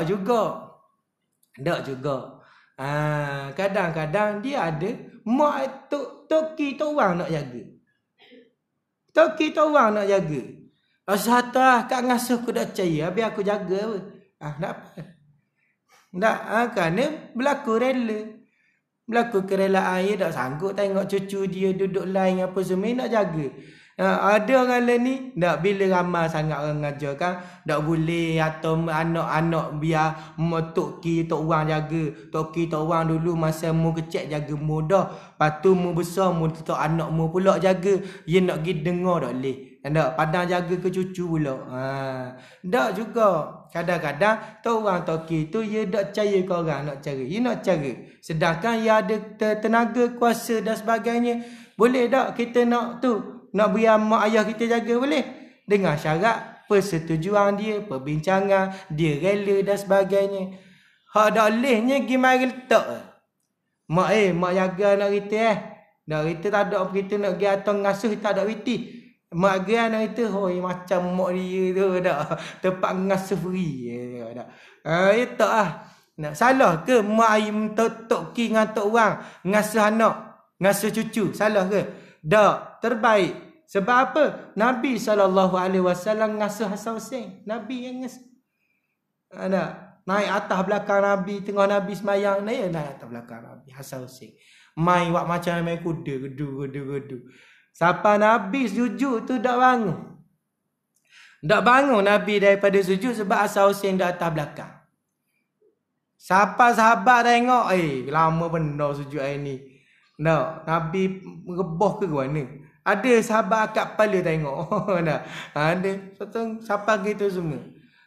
juga. Kadang-kadang dia ada mak tok ki tok orang nak jaga. Tok ki tok orang nak jaga. Satu kat ngasuh aku dah percaya, biar aku jaga apa. Tak apa. Tak kerana berlaku kerelaan dia tak sanggup tengok cucu dia duduk lain apa semua nak jaga. Ada orang lain ni bila ramai sangat orang ngajar kan, tak boleh atau anak-anak biar tok ki tok orang jaga. Tok ki tok orang dulu masa mu kecil jaga mu dah. Lepas tu mu besar mu tok anak mu pula jaga. Dia nak pergi dengar tak boleh. Padang jaga ke cucu pula. Tak juga. Kadang-kadang tok orang tok ki tu dia tak percaya ke orang nak cara. Dia nak cara. Sedangkan dia ada tenaga, kuasa dan sebagainya. Boleh tak kita nak beri mak ayah kita jaga, boleh? Dengan syarat persetujuan dia, perbincangan, dia rela dan sebagainya. Hak tak bolehnya pergi mari letak. Mak jaga anak kita Nak kita tak ada kita nak pergi atau ngasuh tak ada reti. Mak dia anak kita macam mak dia tu dak. Tempat ngasuh free dak. Itu nak salah ke mak tok ki dengan tok orang ngasuh anak, ngasuh cucu? Salah ke? Tak, terbaik. Sebab apa? Nabi SAW ngasuh Hasan Hussein. Nabi yang ngasuh. Naik atas belakang Nabi, tengah Nabi semayang, naik atas belakang Nabi Hasan Hussein. Main macam main kuda, gedu. Sampai Nabi sujud tu tak bangun. Tak bangun Nabi daripada sujud sebab Hasan Hussein dah atas belakang. Sampai sahabat tengok, lama benda sujud hari ni. Nabi rebah ke mana? Ada sahabat akak kepala tengok. Ada. Sampai gitu semua.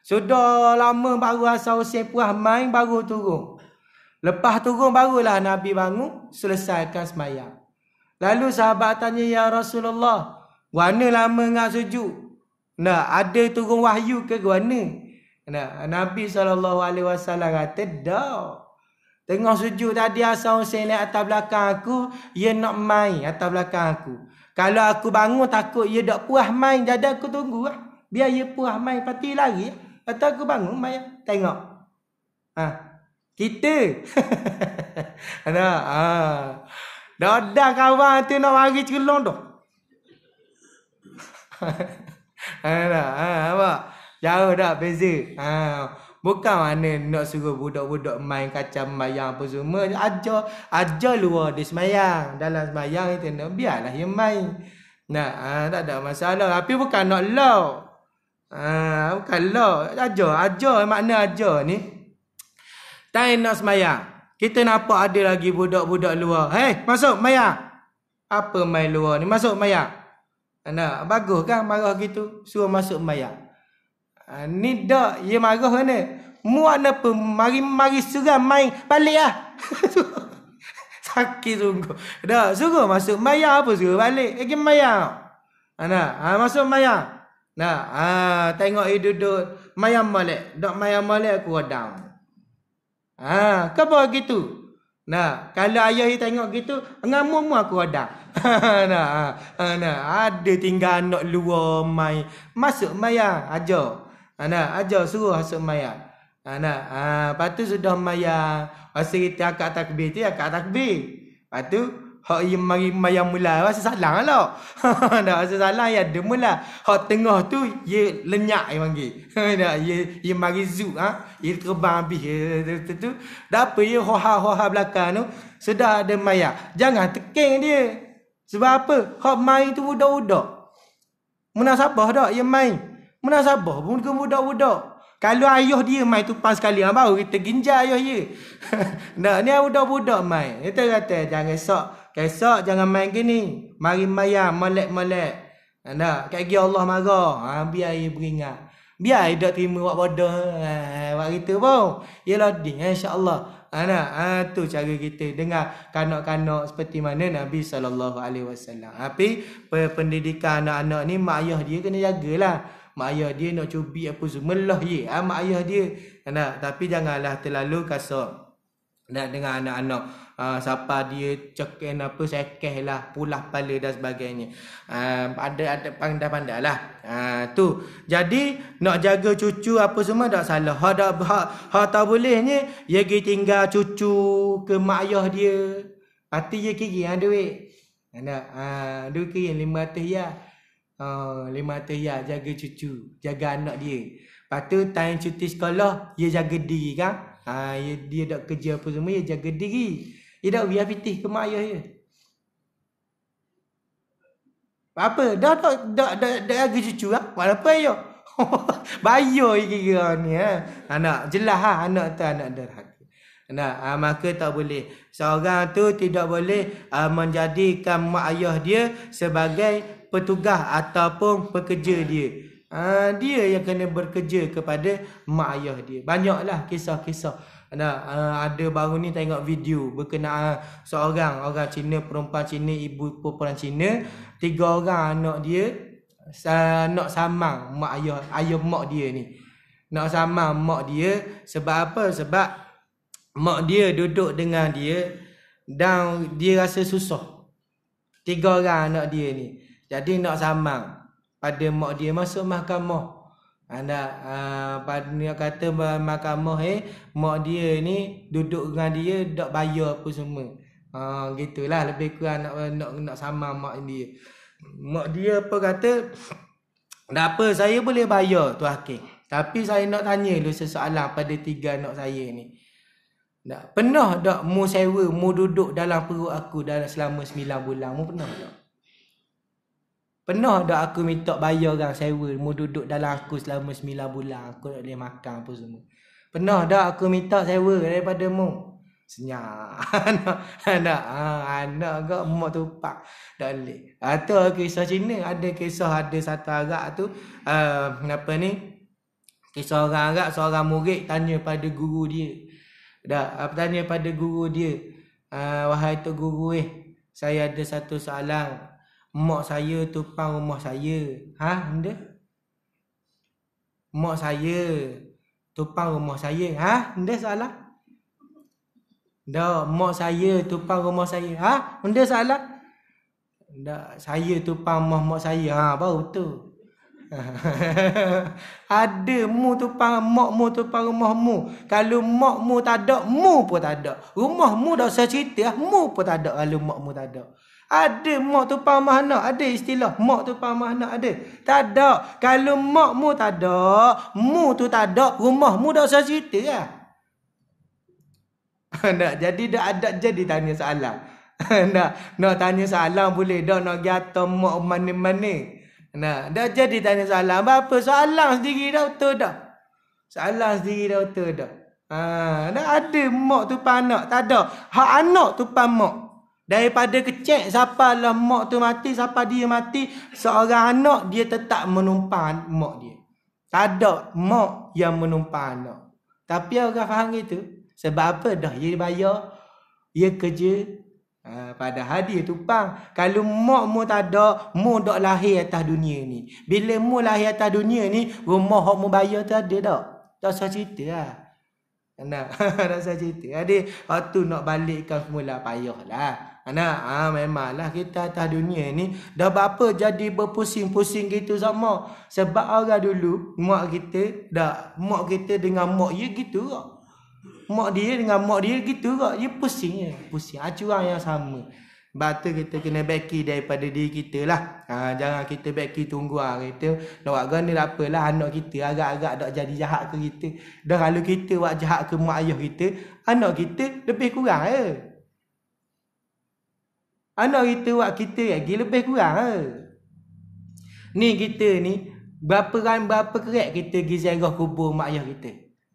Sudah lama baru asal Husain puas main baru turun. Lepas turun barulah Nabi bangun selesaikan sembahyang. Lalu sahabat tanya, ya Rasulullah, guana lama ngak sujud? Nah, ada turun wahyu ke guana? Nah, Nabi SAW kata, dah. Tengah sujud tadi asal Husain naik atas belakang aku, ia nak main atas belakang aku. Kalau aku bangun takut ia tak puas main, jadi aku tunggu lah. Biar ia puas main, pati lari. Atau aku bangun main, tengok. Kita. Dah kawan tu nak mari celong dah. Apa? Jauh dah beza. Bukan mana nak suruh budak-budak main kacau sembahyang apa semua. Ajar luar dia sembahyang. Dalam sembahyang itu nak biarlah dia main. Tak ada masalah. Tapi bukan nak law. Bukan law. Ajar makna ajar ni. Tak nak sembahyang. Kita nampak ada lagi budak-budak luar. Hei, masuk sembahyang. Apa main luar ni? Masuk sembahyang. Bagus kan marah gitu. Suruh masuk sembahyang. Ni dak, ia marah mana? Muat apa? Mari suruh main balik lah. Sakit sungguh. Dah, suruh masuk sembahyang apa suruh balik? Lagi sembahyang. Masuk sembahyang. Tengok dia duduk mayam balik. Dak mayam balik aku redam. Kenapa gitu? Kalau ayah dia tengok gitu, ngamu aku redam. Ada tinggal anak luar main. Masuk sembahyang, ajar suruh masuk sembahyang. Lepas tu sudah sembahyang, masa kita akad takbir tu akad takbir. Lepas tu hak yang mari sembahyang mula rasa salah lah. Rasa salah ya ada mula. Hak tengah tu dia lenyak dia panggil. Dia mari zuk dia terbang habis tu. Dah apa dia hoha belakang tu sudah ada sembahyang. Jangan teking dia. Sebab apa? Hak main tu budak-budak. Munasabah dak dia main. Munasabah pun ke budak-budak. Kalau ayah dia main tumpang sekali baru kita ginjal ayah dia. Ni budak-budak main. Kita kata jangan kesok jangan main gini. Mari mayam molek-molek. Kat gigi Allah marah. Biar dia beringat. Biar dia tak terima buat bodoh. Buat kita pun. Ialah ding insya-Allah. Tu cara kita dengar kanak-kanak seperti mana Nabi SAW. Tapi pendidikan anak-anak ni mak ayah dia kena jagalah. Mak ayah dia nak cubit apa semua lah ya. Mak ayah dia. Tapi janganlah terlalu kasar. Dengan anak-anak. Siapa dia cekin apa sekeh lah. Pulah kepala dan sebagainya. Ada pandai-pandai lah. Tu. Jadi nak jaga cucu apa semua tak salah. Hak tak bolehnya. Dia pergi tinggal cucu ke mak ayah dia. Pati dia kiri duit. Duit kiri 500 ya. 500 ya jaga cucu, jaga anak dia. Lepas tu time cuti sekolah, dia jaga diri kan. Dia tak kerja apa semua, dia jaga diri. Dia tak biar pitih ke mak ayah dia. Apa? Dah jaga cucu kan? Apa ayah? Bayar kira ni anak jelas anak tu anak derhaka. Maka tak boleh. Seorang tu tidak boleh menjadikan mak ayah dia sebagai petugas ataupun pekerja dia. Dia yang kena bekerja kepada mak ayah dia. Banyaklah kisah-kisah. Ada baru ni tengok video berkenaan seorang orang Cina, perempuan Cina, ibu perempuan Cina, 3 orang anak dia nak samang mak ayah mak dia ni. Nak samang mak dia sebab apa? Sebab mak dia duduk dengan dia dan dia rasa susah. 3 orang anak dia ni. Jadi nak samang pada mak dia masuk mahkamah. Pada kata mahkamah mak dia ni duduk dengan dia tak bayar apa semua. Gitulah lebih kurang nak samang mak dia. Mak dia apa kata? Tak apa, saya boleh bayar tu hakim. Tapi saya nak tanya dulu sesoalan pada 3 anak saya ni. Pernah tak mu sewa, mu duduk dalam perut aku dalam selama 9 bulan? Mu pernah tak? Pernah tak aku minta bayar orang sewa, mu duduk dalam aku selama 9 bulan, aku tak boleh makan apa semua? Pernah tak aku minta sewa daripada mu? Senyap. Anak agak mak tupak. Tak boleh. Itu kisah Cina. Ada kisah ada satu Arab tu. Kisah orang Arab, seorang murid tanya pada guru dia. Tanya pada guru dia. Wahai tu guru saya ada satu soalan. Mak saya tumpang rumah saya. Benda? Mak saya tumpang rumah saya. Benda salah? Dah, mak saya tumpang rumah saya. Benda salah? Dah, saya tumpang mak saya. Baru tu. Ada mu tumpang mak mu tumpang rumah mu. Kalau mak mu tak ada, mu pun tak ada. Rumah mu dah saya cerita, mu pun tak ada kalau mak mu tak ada. Ada mak tumpang mak anak, ada istilah mak tumpang mak anak ada. Tak ada. Kalau mak mu tak ada, mu tu tak ada, rumah mu dah saya cerita lah. Jadi dah ada jadi tanya soalan. Nak tanya soalan boleh dah nak gata mak mana-mana. Dah jadi tanya soalan. Apa soalan sendiri dah betul dah. Soalan sendiri dah betul dah. Dah ada mak tumpang anak. Tak ada. Hak anak tumpang mak. Daripada kecil siapa lah mak tu mati, siapa dia mati, seorang anak dia tetap menumpang mak dia. Tak ada mak yang menumpang anak. Tapi orang faham gitu. Sebab apa dah dia bayar, dia kerja. Padahal dia tumpang. Kalau mak mu tak ada, mu dak lahir atas dunia ni. Bila mu lahir atas dunia ni, rumah hak mu bayar tu ada tak? Tak usah cerita lah. Tak usah cerita. Jadi, hak tu nak balikkan semula payah lah. Memanglah kita atas dunia ni dah berapa jadi berpusing-pusing gitu sama. Sebab orang dulu, mak kita dengan mak dia gitu tak? Mak dia dengan mak dia gitu kak. Dia pusing je. Pusing. Acuran yang sama. Sebab tu kita kena beki daripada diri kita lah. Jangan kita beki tunggu kita. Nak buat gana tak apalah. Anak kita agak-agak tak jadi jahat ke kita. Dah kalau kita buat jahat ke mak ayah kita, anak kita lebih kurang je. Anak kita buat kita lagi lebih kurang je. Ni kita ni, berapa kerek kita pergi ziarah kubur mak ayah kita.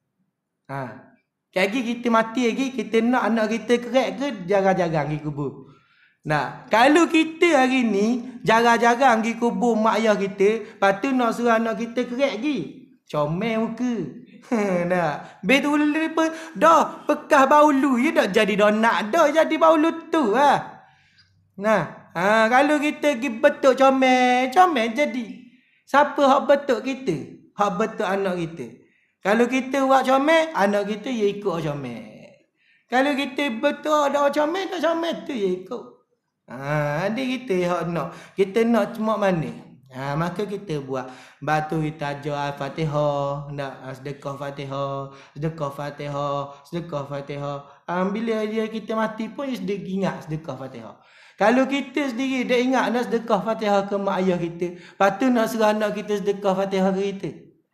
Lagi kita mati lagi, kita nak anak kita kerek ke jarang-jarang pergi kubur. Kalau kita hari ni jarang-jarang pergi kubur mak ayah kita, lepas tu nak suruh anak kita kerek lagi, comel muka. Betul apa? Dah bekas baulu je dah jadi donat dah jadi baulu tu lah. Kalau kita pergi betuk comel jadi. Siapa hak betuk kita? Hak betuk anak kita. Kalau kita buat comel, anak kita ya ikut comel. Kalau kita betul ada comel, tak comel tu ya ikut. Adik kita hak nak. Kita nak cuma mana? Maka kita buat. Batu kita ajar Al-Fatihah. Sedekah Fatihah. Sedekah Fatihah. Sedekah Fatihah. Bila dia kita mati pun, dia ingat sedekah Fatihah. Kalau kita sendiri dah ingat nak sedekah Fatihah ke mak ayah kita, lepas tu nak suruh anak kita sedekah Fatihah ke kita.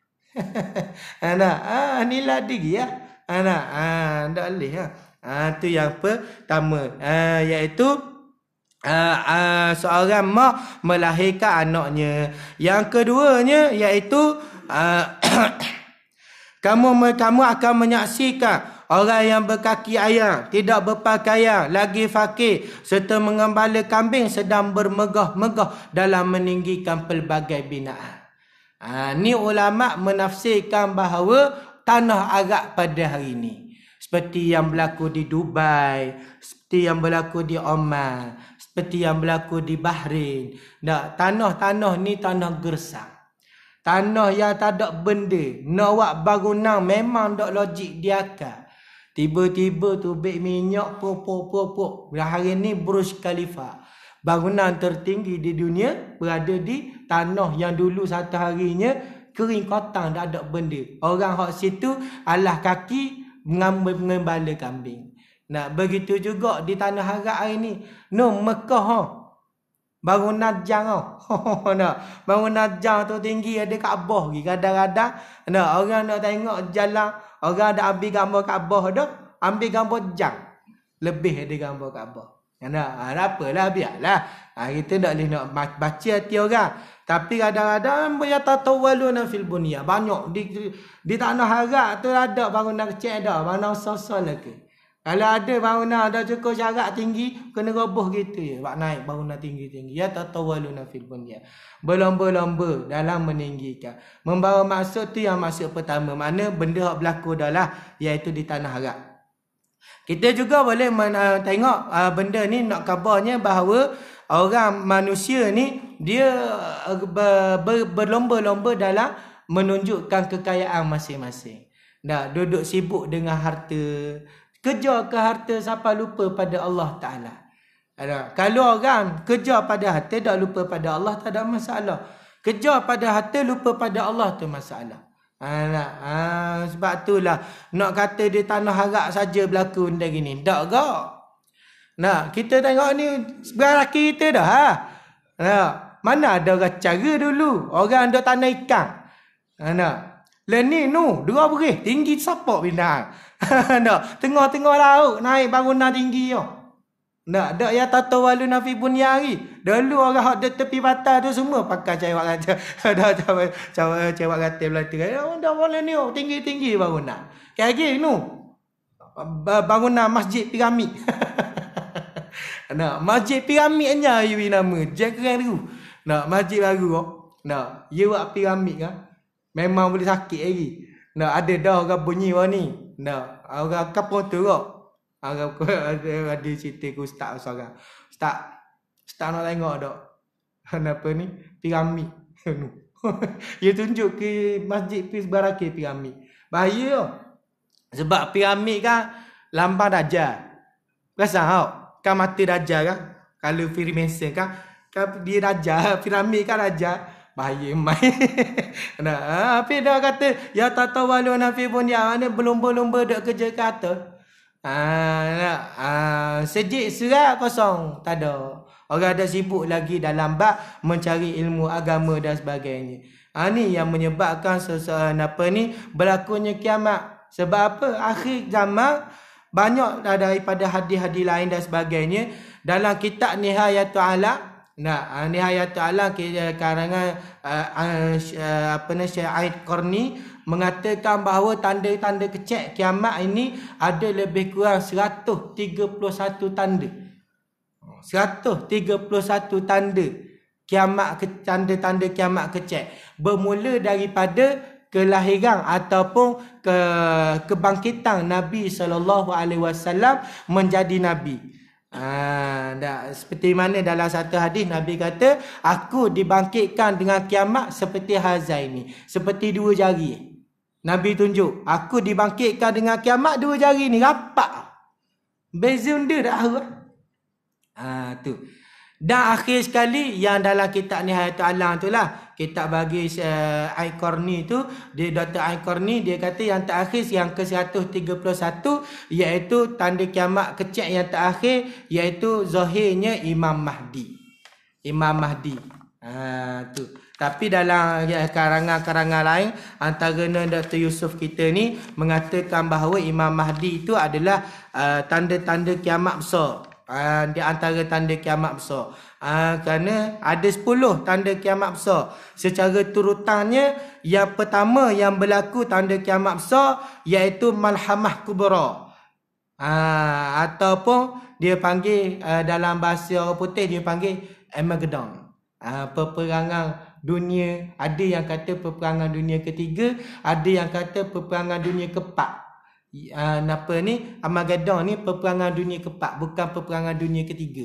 Inilah diri ya. Tak boleh ya. Tu yang pertama, iaitu seorang mak melahirkan anaknya. Yang keduanya iaitu kamu akan menyaksikan orang yang berkaki ayam, tidak berpakaian, lagi fakir, serta mengembala kambing sedang bermegah-megah dalam meninggikan pelbagai binaan. Ni ulama menafsirkan bahawa tanah Arab pada hari ini, seperti yang berlaku di Dubai, seperti yang berlaku di Oman, seperti yang berlaku di Bahrain. Tanah-tanah ni tanah gersang. Tanah yang tak ada benda. Nak buat bangunan memang tak logik di akal. Tiba-tiba tu beg minyak pop. Hari ni Burj Khalifa, bangunan tertinggi di dunia, berada di tanah yang dulu satu harinya kering kotang, tak ada benda. Orang hak situ alah kaki mengembala kambing. Begitu juga di tanah Arab hari ni. Mekah bangunan jang bangunan jang tu tinggi, ada Kaabah lagi. Kadang-kadang orang nak tengok jalan, orang dah ambil gambar Kaabah dah, ambil gambar jang. Lebih ada gambar Kaabah. Apalah, biarlah. Kita tak boleh nak baca hati orang. Tapi kadang-kadang yatatawaluna fil bunya. Banyak di tanah Arab tu ada bangunan kecil dah, bangunan sosol lagi. Kalau ada bangunan dah cukup syarat tinggi, kena roboh gitu je. Buat naik bangunan tinggi-tinggi. Ya tatawaluna fil bunyan. Berlomba-lomba dalam meninggikan. Membawa maksud tu yang maksud pertama. Mana benda yang berlaku dah lah, iaitu di tanah Arab. Kita juga boleh tengok benda ni nak kabarnya bahawa orang manusia ni dia berlomba-lomba dalam menunjukkan kekayaan masing-masing. Dah duduk sibuk dengan harta, kejar ke harta sampai lupa pada Allah Ta'ala. Kalau orang kejar pada harta tak lupa pada Allah, tak ada masalah. Kejar pada harta lupa pada Allah tu masalah. Sebab itulah nak kata di tanah Arab saja berlaku benda gini. Tak gak. Nah, kita tengok ni sebelah kita dah. Mana ada orang cara dulu. Orang ada tanah ikan. Lenin tu, 2 berih, tinggi sapok bina. Tengah-tengah laut, naik bangunan tinggi yo. Dak ya tatawaluna fi bunyari. Dulu orang hak di tepi pantai tu semua pakai cewek kata. Dah cewek kata belati. Dah boleh ni tinggi-tinggi bangunan. Kayak gini nu. Bangunan masjid piramid. Masjid piramid nya iwi nama. Jangan dulu. Masjid baru. Ye buat piramid kan. Memang boleh sakit lagi. Ada dah orang bunyi ni. Orang kapal tu kok. Ada cerita ke ustaz seorang. Ustaz nak tengok tak? Apa ni? Piramid. Dia tunjuk ke masjid Barakah piramid. Bahaya tau. Sebab piramid kan lambang Dajjal. Rasa tau? Kan mata Dajjal kan? Kalau Freemason kan dia Dajjal, piramid kan Dajjal. Bahaya main. Tapi dah kata ya tatawaluna fi bunyan, mana berlomba-lomba dak kerja ke atas. Sejik serat kosong, tak ada. Orang ada sibuk lagi dalam bab mencari ilmu agama dan sebagainya. Ni yang menyebabkan berlakunya kiamat. Sebab apa? Akhir zaman banyak daripada hadis-hadis lain dan sebagainya. Dalam kitab Nihayatul Alam, Nihayatul Alam karangan Syekh Qarni mengatakan bahawa tanda-tanda kecil kiamat ini ada lebih kurang 131 tanda. 131 tanda kiamat, tanda-tanda kiamat kecil. Bermula daripada kelahiran ataupun kebangkitan Nabi SAW menjadi Nabi. Seperti mana dalam satu hadis Nabi kata, aku dibangkitkan dengan kiamat seperti hazai ini, seperti 2 jari. Nabi tunjuk, aku dibangkitkan dengan kiamat 2 jari ni rapat. Beza dia dah. Tu. Dan akhir sekali yang dalam kitab Nihayatul Alam tu lah, kitab bagi Al-Qarni tu, dia Dr. Al-Qarni dia kata yang terakhir yang ke-131 iaitu tanda kiamat kecil yang terakhir, iaitu zahirnya Imam Mahdi. Imam Mahdi. Tu. Tapi dalam karangan-karangan lain, antaranya Dr. Yusuf kita ni mengatakan bahawa Imam Mahdi itu adalah tanda-tanda kiamat besar. Di antara tanda kiamat besar. Kerana ada 10 tanda kiamat besar. Secara turutannya, yang pertama yang berlaku tanda kiamat besar iaitu Malhamah Kubra. Ataupun dia panggil dalam bahasa orang putih dia panggil Armageddon. Peperangan dunia, ada yang kata peperangan dunia ketiga, ada yang kata peperangan dunia keempat. Armageddon ni peperangan dunia keempat, bukan peperangan dunia ketiga.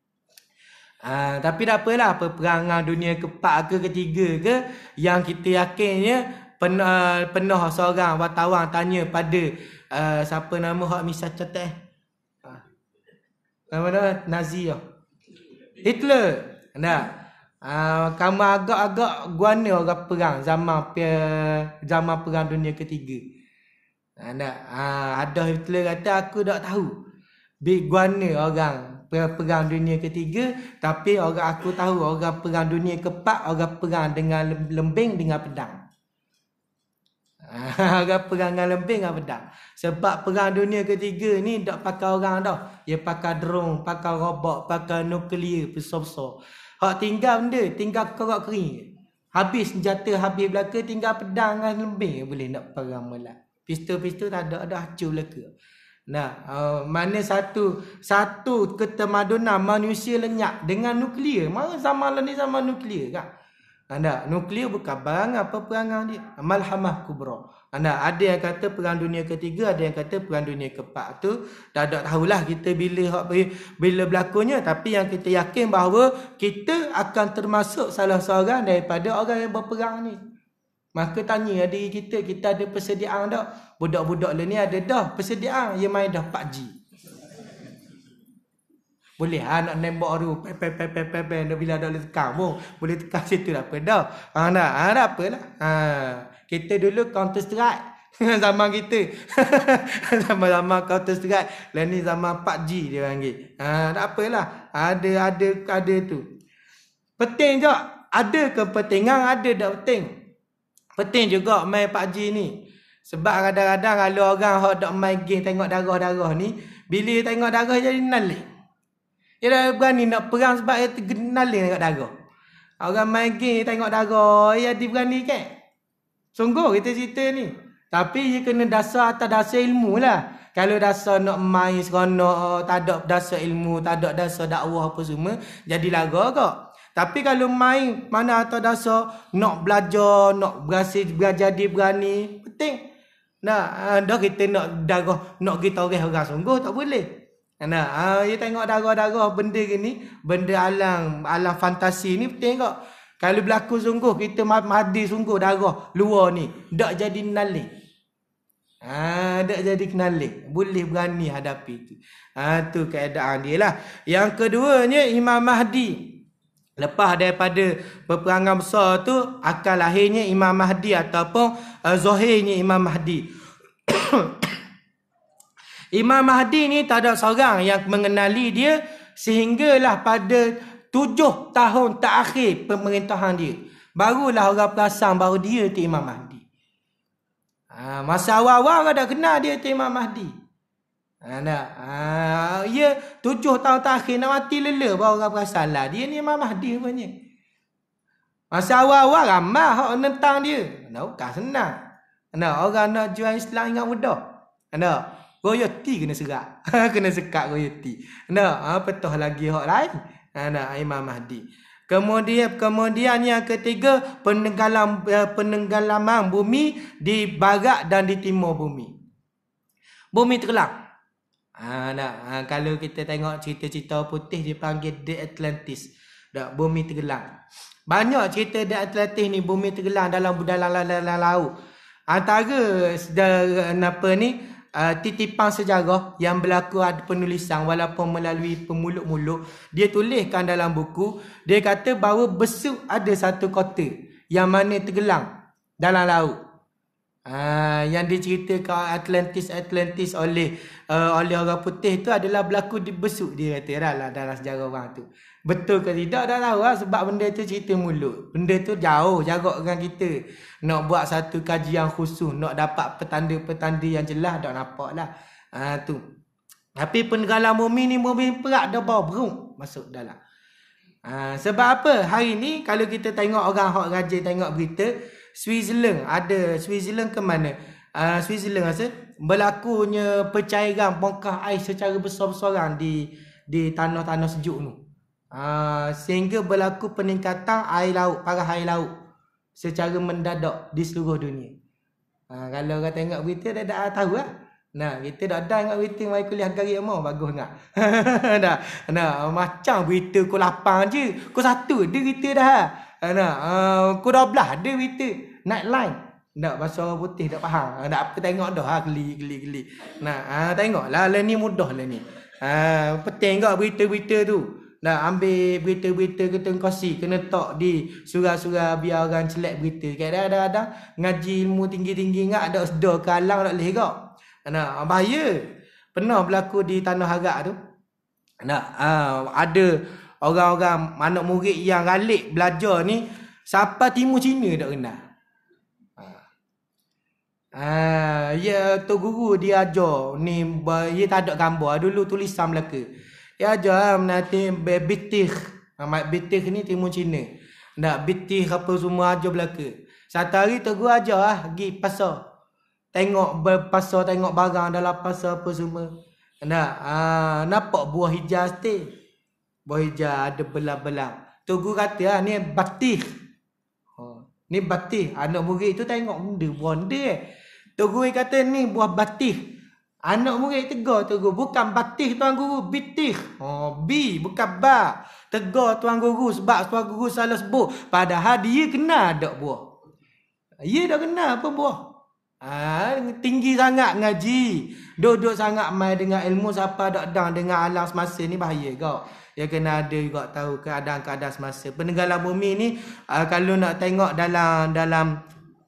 Tapi tak apalah, peperangan dunia keempat ke ketiga ke, yang kita yakinnya pernah seorang wartawan tanya pada siapa nama hak misal catat nama Nazi Hitler. Kamu agak-agak guana orang perang zaman perang dunia ketiga. Ada Hitler kata aku tak tahu big guana orang perang dunia ketiga, tapi orang aku tahu orang perang dunia keempat, orang perang dengan lembing dengan pedang. Orang perang dengan lembing dengan pedang. Sebab perang dunia ketiga ni tak pakai orang dah. Dia pakai drone, pakai robot, pakai nuklear besar-besar. Hak tinggal benda, tinggal korok kering. Habis senjata, habis belaka, tinggal pedang dengan lembing boleh nak perang melak. Pistol-pistol tak ada, hacur belaka. Mana satu ketemadunan manusia lenyap dengan nuklear. Mana zaman ni zaman nuklear kan? Nuklear bukan barang apa perangan dia. Malhamah kubra. Ada yang kata perang dunia ketiga, ada yang kata perang dunia keempat. Tu tak tahulah kita bila berlakunya, tapi yang kita yakin bahawa kita akan termasuk salah seorang daripada orang yang berperang ni. Maka tanya diri kita ada persediaan tak? Budak-budak ni ada dah persediaan, dia main dah PUBG. Boleh nak nembak tu bila dah boleh tekan pun boleh tekan situ tak apa dah. Tak apalah. Kita dulu Counter Strike zaman kita. Zaman Counter Strike, lah ni zaman PUBG dia panggil. Tak apalah. Ada tu. Penting je. Ada kepentingan, ada tak penting. Penting juga main PUBG ni. Sebab kadang-kadang kalau orang hok dak main game tengok darah-darah ni, bila tengok darah jadi nalih. Dia dah berani nak perang sebab dia nalih tengok darah. Orang main game tengok darah, dia berani kan? Sungguh kita cerita ni. Tapi dia kena dasar atas dasar ilmu lah. Kalau dasar nak main seronok, tak ada dasar ilmu, tak ada dasar dakwah apa semua, jadi laga kok. Tapi kalau main mana atas dasar nak belajar, nak belajar jadi berani, penting. Dah kita nak darah, nak kita orang sungguh tak boleh. Dia tengok darah-darah benda gini, benda alam fantasi ni penting kok. Kalau berlaku sungguh, kita mati sungguh darah luar ni, tak jadi nalih. Tak jadi kenalih. Boleh berani hadapi tu. Tu keadaan dia lah. Yang keduanya Imam Mahdi. Lepas daripada peperangan besar tu, akan lahirnya Imam Mahdi ataupun zahirnya Imam Mahdi. Imam Mahdi ni tak ada seorang yang mengenali dia sehinggalah pada 7 tahun terakhir pemerintahan dia. Barulah orang perasan bahawa dia tu Imam Mahdi. Masa awal-awal orang dah kenal dia tu Imam Mahdi. Ya 7 tahun terakhir nak mati lela baru orang perasan lah dia ni Imam Mahdi rupanya. Masa awal-awal ramai hak nentang dia. Bukan senang. Orang nak jual Islam ingat mudah. Royalty kena serat. Kena sekat royalty. Petah lagi hak lain. Imam Mahdi. Kemudian yang ketiga, penenggelaman bumi di barat dan di timur bumi. Bumi tergelam. Kalau kita tengok cerita-cerita putih dipanggil The Atlantis. Bumi tergelam. Banyak cerita The Atlantis ni bumi tergelam dalam laut. Antara titipan sejarah yang berlaku ada penulisan walaupun melalui pemuluk-muluk, dia tuliskan dalam buku, dia kata bahawa besok ada satu kota yang mana tenggelam dalam laut. Yang diceritakan Atlantis oleh orang putih tu adalah berlaku di besuk, dia kata dalam sejarah orang tu. Betul ke tidak dah tahu lah, sebab benda tu cerita mulut. Benda tu jauh jarak dengan kita. Nak buat satu kajian khusus, nak dapat petanda-petanda yang jelas tak nampak lah. Tu. Tapi penenggalan bumi ni, bumi perak dah bawa berung masuk dalam. Sebab apa? Hari ni kalau kita tengok orang hak rajin tengok berita, Switzerland ke mana? Switzerland rasa berlakunya pencairan bongkah ais secara besar-besaran di tanah-tanah sejuk tu. Sehingga berlaku peningkatan parah air laut secara mendadak di seluruh dunia. Kalau orang tengok berita dah tahu lah. Kita dah tengok berita mai kuliah garis mau bagus enggak? Macam berita pukul 8 je, pukul 1 dia berita dah. Pukul 12 ada berita Nightline. Bahasa orang putih tak faham. Apa tengok dah geli. Tengoklah lah ni mudah lah ni. Penting enggak berita-berita tu. Ambil berita-berita kita kongsi, kena tok di surah-surah biar orang celak berita. Kadang-kadang ngaji ilmu tinggi-tinggi enggak ada sedar ke alang tak boleh kau. Bahaya. Pernah berlaku di Tanah Harap tu. Ada orang-orang anak murid yang galik belajar ni sampai timur Cina tak kenal. Ya tu guru dia ajar ni, dia tak ada gambar dulu, tulisan Melaka. Dia ajar nanti Bitih. Bitih ni timur Cina. Bitih apa semua ajar Melaka. Satu hari tu guru ajar pergi pasar. tengok pasar, tengok barang dalam pasar apa semua. Nampak buah hijau tu. Buah hijau ada belah-belah. Tugu kata ni batih. Ni batih. Anak murid tu tengok benda. Tugu kata ni buah batih. Anak murid tegur tugu, bukan batih tuan guru, bitih. B bukan ba. Tegur tuan guru sebab tuan guru salah sebut. Padahal dia kena ada buah. Dia dah kena apa buah. Tinggi sangat ngaji. Duduk sangat mai dengan ilmu siapa dak dang dengan alam semasa ni bahaya kau. Dia kena ada juga tahu keadaan-keadaan semasa. Peninggalan bumi ni kalau nak tengok dalam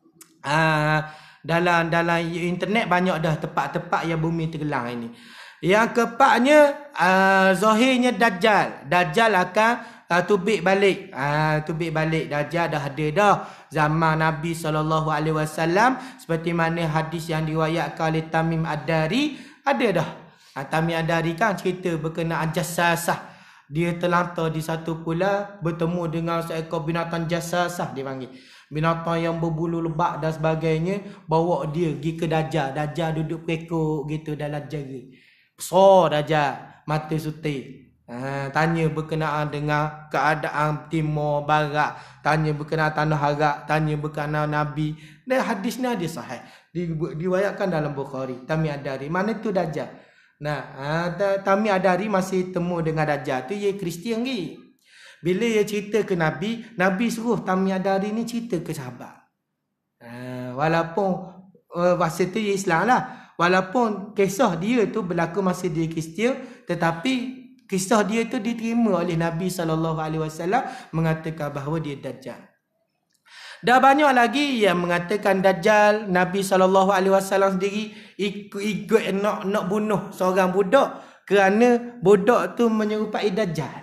internet banyak dah tempat-tempat yang bumi tergelam ini. Yang keempatnya zahirnya Dajjal. Dajjal akan tubik balik. Tubik balik. Dajjal dah ada dah zaman Nabi SAW, seperti mana hadis yang diriwayatkan oleh Tamim Ad-Dari ada dah. Tamim Ad-Dari kan cerita berkenaan jassasah. Dia terlantar di satu pulau bertemu dengan seekor binatang jassasah dia panggil. Binatang yang berbulu lebak dan sebagainya, bawa dia pergi ke Dajjal. Dajjal duduk pekok gitu dalam jara. Besar Dajjal, mata sutik. Tanya berkenaan dengan keadaan timur barat, tanya berkenaan tanah Arab, tanya berkenaan Nabi. Dan hadis ni ada sahih. Diriwayatkan dalam Bukhari. Tamim Ad-Dari. Mana tu Dajjal? Tamim Ad-Dari masih temu dengan Dajjal tu, dia Kristian lagi. Bila dia cerita ke Nabi, Nabi suruh Tamim Ad-Dari ni cerita ke sahabat. Walaupun masa tu dia Islam lah. Walaupun kisah dia tu berlaku masa dia Kristian, tetapi kisah dia tu diterima oleh Nabi SAW mengatakan bahawa dia Dajjal. Dah banyak lagi yang mengatakan Dajjal. Nabi SAW sendiri ikut nak bunuh seorang budak kerana budak tu menyerupai Dajjal.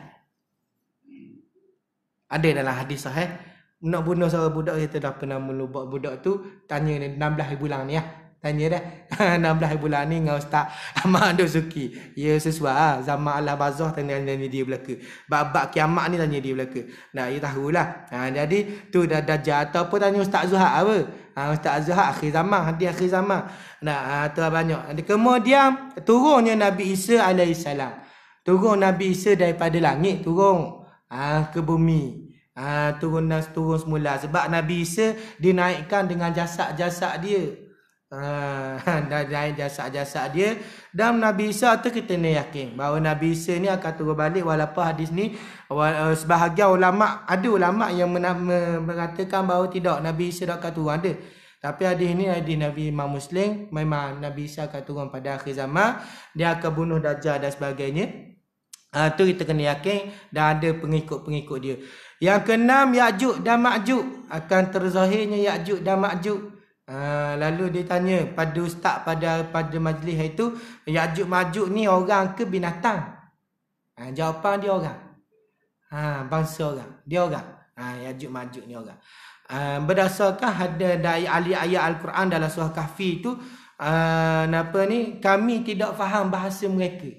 Ada dalam hadis sahih. Nak bunuh seorang budak, kita dah pernah melubak budak tu. Tanya 16 bulan ni lah. Tanya dah 16 bulan ni dengan Ustaz Ahmad Abdul Suki. Ya sesuai zaman Allah Bazah tanya dia belaka. Bab kiamat ni tanya dia belaka. Nah, dia tahulah. Jadi tu dah Dajjal ataupun tanya Ustaz Zuhad apa? Ustaz Zuhad akhir zaman, hadis akhir zaman. Nah, tu banyak. Kemudian turunnya Nabi Isa alaihissalam. Turun Nabi Isa daripada langit turun ke bumi. Turun semula sebab Nabi Isa dinaikkan dengan jasad-jasad dia. Naik jasad-jasad dia. Dan Nabi Isa tu kita ni yakin bahawa Nabi Isa ni akan turun balik. Walaupun hadis ni sebahagian ulama', ada ulama' yang mengatakan bahawa tidak, Nabi Isa tak akan turun, ada. Tapi hadis ni hadis Nabi Imam Muslim, memang Nabi Isa akan turun pada akhir zaman. Dia akan bunuh Dajjal dan sebagainya. Tu kita kena yakin dan ada pengikut-pengikut dia. Yang keenam, Ya'juj dan Ma'juj. Akan terzahirnya Ya'juj dan Ma'juj. Lalu dia tanya pada ustaz pada majlis itu, Ya'juj Ma'juj ni orang ke binatang? Jawapan dia orang. Bangsa orang. Dia orang. Ya'juj Ma'juj ni orang. Berdasarkan ada dari ayat Al-Quran dalam surah Kahfi itu, kami tidak faham bahasa mereka.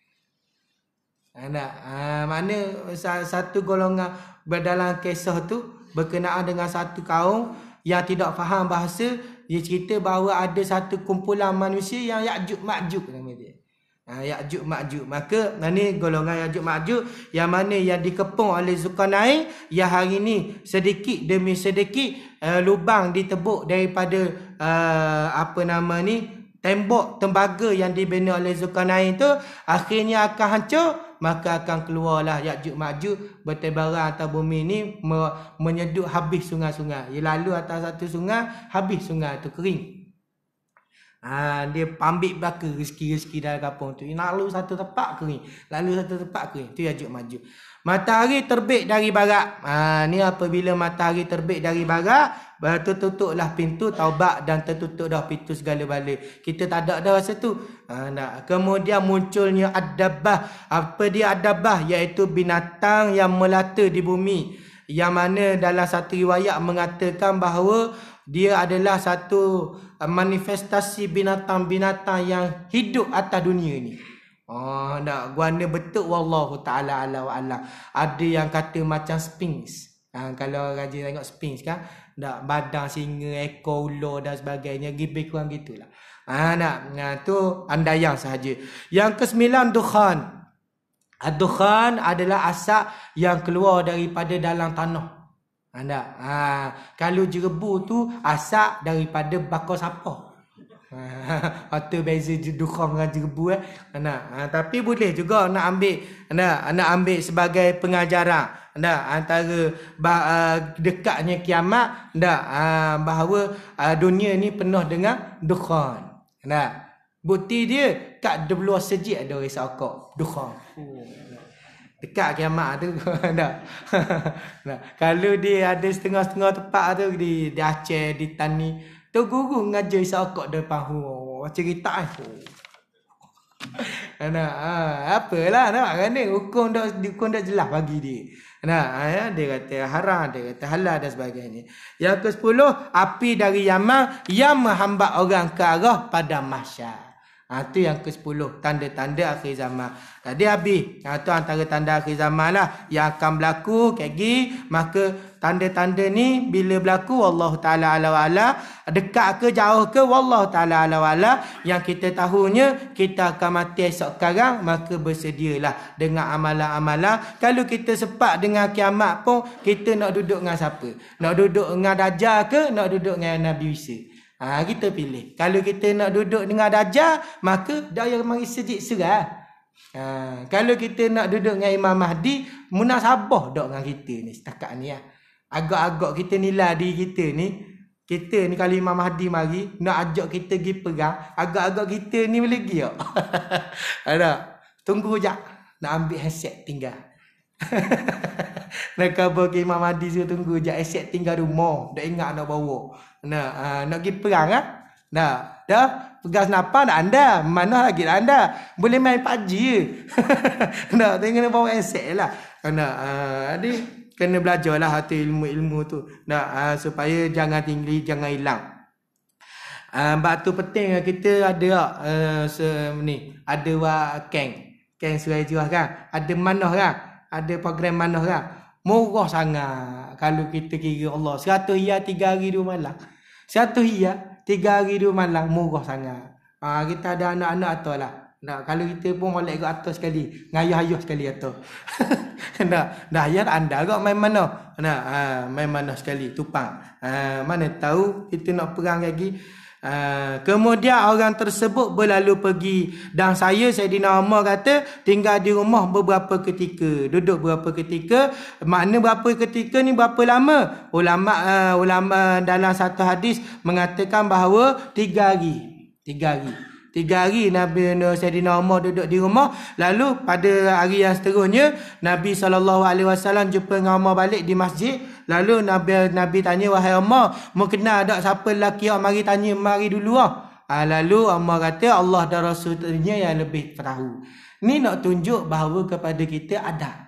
Mana satu golongan dalam kisah tu berkenaan dengan satu kaum yang tidak faham bahasa. Dia cerita bahawa ada satu kumpulan manusia yang Ya'juj Ma'juj nama dia. Ya'juj Ma'juj. Maka ni golongan Ya'juj Ma'juj yang mana yang dikepung oleh Zulkarnain, yang hari ni sedikit demi sedikit lubang ditebuk daripada tembok tembaga yang dibina oleh Zulkarnain tu akhirnya akan hancur. Maka akan keluarlah Ya'juj Ma'juj bertebaran atas bumi ni, menyedut habis sungai-sungai. Dia lalu atas satu sungai, habis sungai tu kering. Dia ambil belaka rezeki-rezeki dalam kampung tu. Lalu satu tempat kering, lalu satu tempat kering. Tu Ya'juj Ma'juj. Matahari terbit dari barat. Ni apabila matahari terbit dari barat, tertutuplah pintu taubat dan tertutup dah pintu segala bala. Kita tak ada dah masa tu. Kemudian munculnya Ad-Dabbah. Apa dia Ad-Dabbah? Iaitu binatang yang melata di bumi. Yang mana dalam satu riwayat mengatakan bahawa dia adalah satu manifestasi binatang-binatang yang hidup atas dunia ni. Guana betul wallahu ta'ala ala wa ala. Ada yang kata macam Sphinx. Kalau rajin tengok Sphinx kan, Nak badan singa, ekor ular dan sebagainya, lebih kurang gitulah. Tu andaian sahaja. Yang ke-9 dukhan. Dukhan adalah asap yang keluar daripada dalam tanah. Kalau jerebu tu asap daripada bakar sampah. Atau beza dukhan dengan jerebu tapi boleh juga nak ambil sebagai pengajaran antara dekatnya kiamat bahawa dunia ni penuh dengan dukhan. Bukti dia kat beluar sejik ada risau kok dukhan. Dekat kiamat tu kalau dia ada setengah-setengah tempat tu di Aceh, di Tani, tu guru ngajar isakak depan cerita apalah kan ni hukum dak jelas bagi dia. Dia kata haram, dia kata halal dan sebagainya. Yang ke-10 api dari Yaman yang menghambat orang ke arah pada mahsyar. Itu yang ke-10 tanda-tanda akhir zaman. Tadi habis. Itu antara tanda akhir zaman lah yang akan berlaku kegi. Maka tanda-tanda ni bila berlaku wallahu taala ala wala, dekat ke jauh ke wallahu taala ala wala. Yang kita tahunya kita akan mati esok sekarang, maka bersedialah dengan amalan-amalan. Kalau kita sepak dengan kiamat pun, kita nak duduk dengan siapa? Nak duduk dengan Dajjal ke nak duduk dengan Nabi Isa? Kita pilih. Kalau kita nak duduk dengan Dajjal, maka dia mari sejik serah. Kalau kita nak duduk dengan Imam Mahdi, munasabah dak dengan kita ni setakat ni Agak-agak kita nilai diri kita ni kalau Imam Mahdi mari nak ajak kita pergi perang, agak-agak kita ni boleh pergi tak? Tunggu jap, nak ambil handset tinggal. Nak khabar ke Imam Mahdi suruh tunggu je, aset tinggal rumah, dah ingat nak bawa. Nak pergi perang dah pegang senapan dah anda, mana lagi dah anda. Boleh main PUBG je. Tengok bawa aset lah. Jadi kena belajarlah hati ilmu-ilmu tu. Supaya jangan tinggi, jangan hilang. Sebab tu penting kita ada ada keng Serai Juah kan, ada manah kan, ada program manah kan. Murah sangat kalau kita kira Allah. 100 riyal 3 hari 2 malam. 100 riyal 3 hari 2 malam, murah sangat. Kita ada anak-anak atas lah. Kalau kita pun molek ke atas sekali, ngayah-ayah sekali atas. Ya anda kok main mana? Main mana sekali tupang. Mana tahu kita nak perang lagi. Kemudian orang tersebut berlalu pergi, dan Sayyidina Umar kata tinggal di rumah beberapa ketika. Duduk beberapa ketika, makna berapa ketika ni berapa lama? Ulama dalam satu hadis mengatakan bahawa 3 hari. 3 hari Nabi Sayyidina Umar duduk di rumah. Lalu pada hari yang seterusnya Nabi SAW jumpa dengan Umar balik di masjid. Lalu Nabi tanya, wahai Umar, mau kenal tak siapa lelaki yang mari tanya mari dulu Lalu Umar kata Allah dan Rasulnya yang lebih tahu. Ni nak tunjuk bahawa kepada kita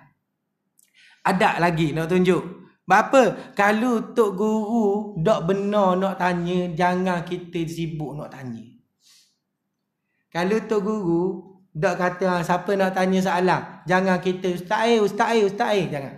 ada lagi nak tunjuk. Apa? Kalau tok guru tak benar nak tanya, jangan kita sibuk nak tanya. Kalau tok guru dak kata siapa nak tanya soalan, jangan kita ustaz jangan.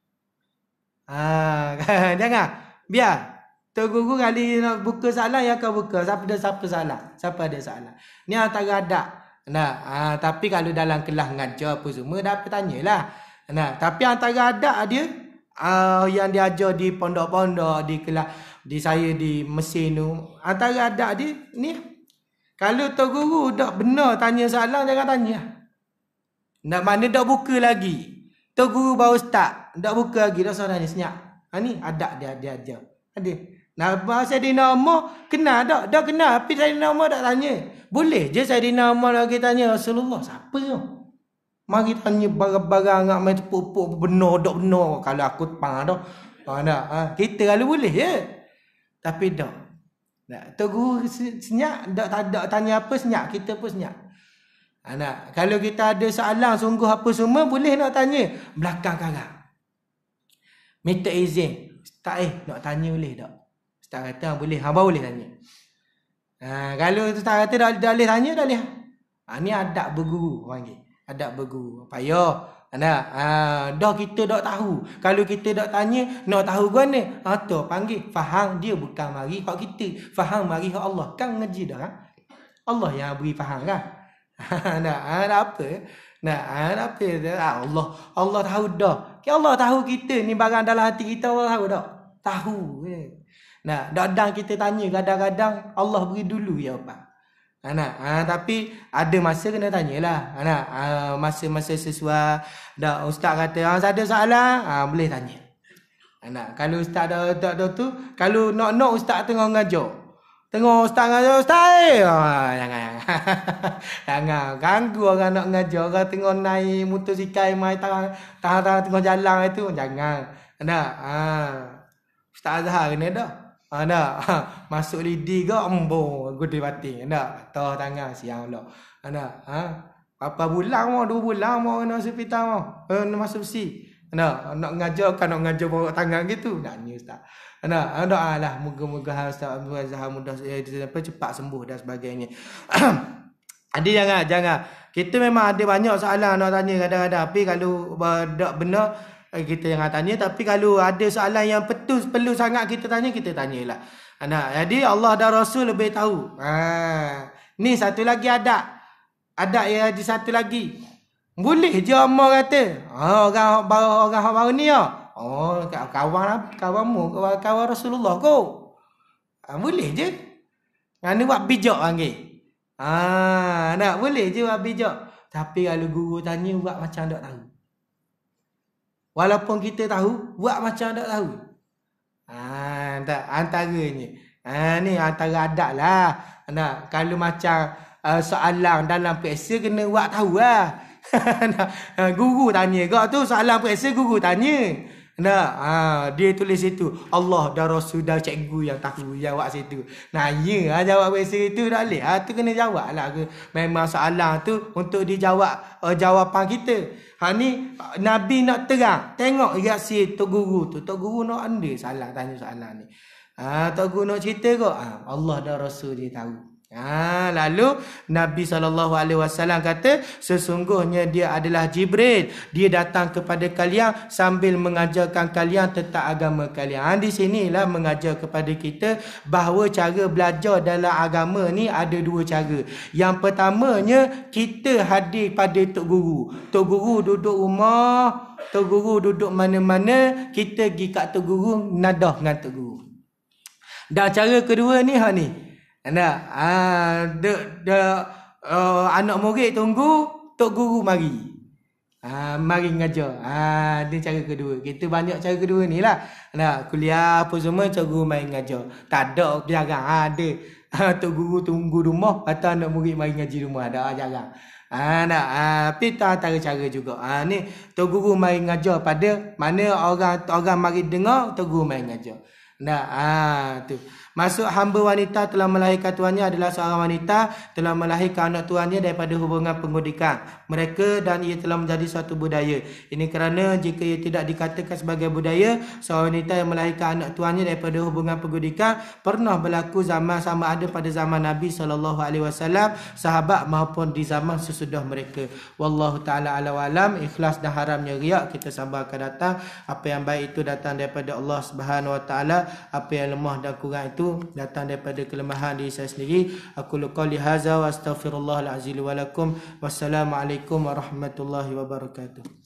Jangan. Biar tok guru kali nak buka soalan yang akan buka. Siapa ada soalan. Ni antara adab. Tapi kalau dalam kelas ngajar apa semua dah bertanyalah. Tapi antara adab dia yang diajar di pondok-pondok, di kelas di saya di mesin tu, antara adab dia ni. Kalau tok guru dak benar tanya soalan, jangan tanya. Mana dak buka lagi. Tok guru baru start, dak buka lagi, dak soalan ni senyap. Ni adab dia ajar. Ada. Sayyidina Umar kenal tak? Dak kenal, tapi Sayyidina Umar dak tanya. Boleh je Sayyidina Umar lagi tanya, Rasulullah siapa tu? Mari tanya barang-barang ngak main tepuk-tepuk benar dak benar. Kalau aku tepang dah. Kita kalau boleh je. Tapi dak. Tok guru senyap, tak tanya apa senyap, kita pun senyap. Kalau kita ada soalan sungguh apa semua, boleh nak tanya belakang kakak. Minta izin. Ustaz nak tanya boleh tak? Ustaz kata boleh, hamba boleh tanya. Kalau ustaz kata dah boleh tanya, dah boleh. Ni adab berguru panggil. Adab berguru. Payah. Dah kita dak tahu. Kalau kita dak tanya, nak tahu gana? Tu panggil faham, dia bukan mari hak kita. Faham mari hak Allah. Kan ngaji dah. Allah yang beri faham kan? Apa? Apa? Allah tahu dah. Allah tahu kita ni barang dalam hati kita, Allah tahu dak? Tahu. Dak kita tanya kadang-kadang Allah beri dulu ya apa? Tapi ada masa kena tanyalah. Masa-masa sesuai dah ustaz kata ada soalan, boleh tanya. Kalau ustaz dah tu, kalau nak ustaz tengah ngajar. Tengok ustaz ngajar, ustaz. Jangan ganggu orang nak ngajar. Orang tengah naik motosikal mai tengah jalan itu, jangan. Ustaz Azhar kena dah. Masuk lidi ke embung gede batin tahu tangan siang pula berapa bulan mau 2 bulan mau kena hospital mau masuk besi nak ngajar kan nak ngajar bawa tangan gitu nanya ustaz doalah moga-moga ustaz Azhar mudah cepat sembuh dan sebagainya. Ada jangan kita memang ada banyak soalan nak tanya kadang-kadang, tapi kalau tak benar kita jangan tanya. Tapi kalau ada soalan yang perlu sangat kita tanyalah. Jadi Allah dan Rasul lebih tahu. Ni satu lagi adab yang ada satu lagi. Boleh je Umar kata, orang baru ni kawan Rasulullah ko. Boleh je. Ni buat bijak panggil. Boleh je buat bijak. Tapi kalau guru tanya buat macam tak tahu. Walaupun kita tahu, buat macam tak tahu. Antaranya. Ni antara adab lah. Kalau macam soalan dalam periksa kena buat tahu lah. Guru tanya kau tu soalan periksa guru tanya. Dia tulis situ Allah dan Rasul dan cikgu yang tahu jawab situ. Jawab periksa itu tak boleh. Tu kena jawab lah. Memang soalan tu untuk dijawab jawapan kita. Ni Nabi nak terang. Tengok reaksi Tok Guru tu. Tok Guru nak anda salah tanya soalan ni. Tok Guru nak cerita kok. Allah dan Rasul dia tahu. Lalu Nabi SAW kata sesungguhnya dia adalah Jibril. Dia datang kepada kalian sambil mengajarkan kalian tentang agama kalian. Di sinilah mengajar kepada kita bahawa cara belajar dalam agama ni ada 2 cara. Yang pertamanya kita hadir pada Tok Guru. Tok Guru duduk rumah, Tok Guru duduk mana-mana, kita pergi kat Tok Guru nadah dengan Tok Guru. Dan cara kedua ni anak murid tunggu Tok Guru mari. Mari ngajar. Ni cara kedua. Kita banyak cara kedua ni lah. Kuliah apa semua Tok Guru main ngajar. Tak ada jarang ada. Tok Guru tunggu rumah atau anak murid mari ngaji rumah. Ada jarang. Tapi tak antara cara juga. Ni Tok Guru mari ngajar pada mana orang mari dengar Tok Guru mari ngajar. Tu. Masuk hamba wanita telah melahirkan tuannya adalah seorang wanita telah melahirkan anak tuannya daripada hubungan pengudikan mereka dan ia telah menjadi suatu budaya. Ini kerana jika ia tidak dikatakan sebagai budaya, seorang wanita yang melahirkan anak tuannya daripada hubungan pengudikan pernah berlaku zaman sama ada pada zaman Nabi SAW, sahabat maupun di zaman sesudah mereka. Wallahu ta'ala ala wa'alam. Ikhlas dan haramnya riak kita sabar akan datang. Apa yang baik itu datang daripada Allah Subhanahu Wa Ta'ala. Apa yang lemah dan kurang itu datang daripada kelemahan diri saya sendiri. Aku qouli hadza wa astaghfirullahal azim wa lakum. Wassalamualaikum warahmatullahi wabarakatuh.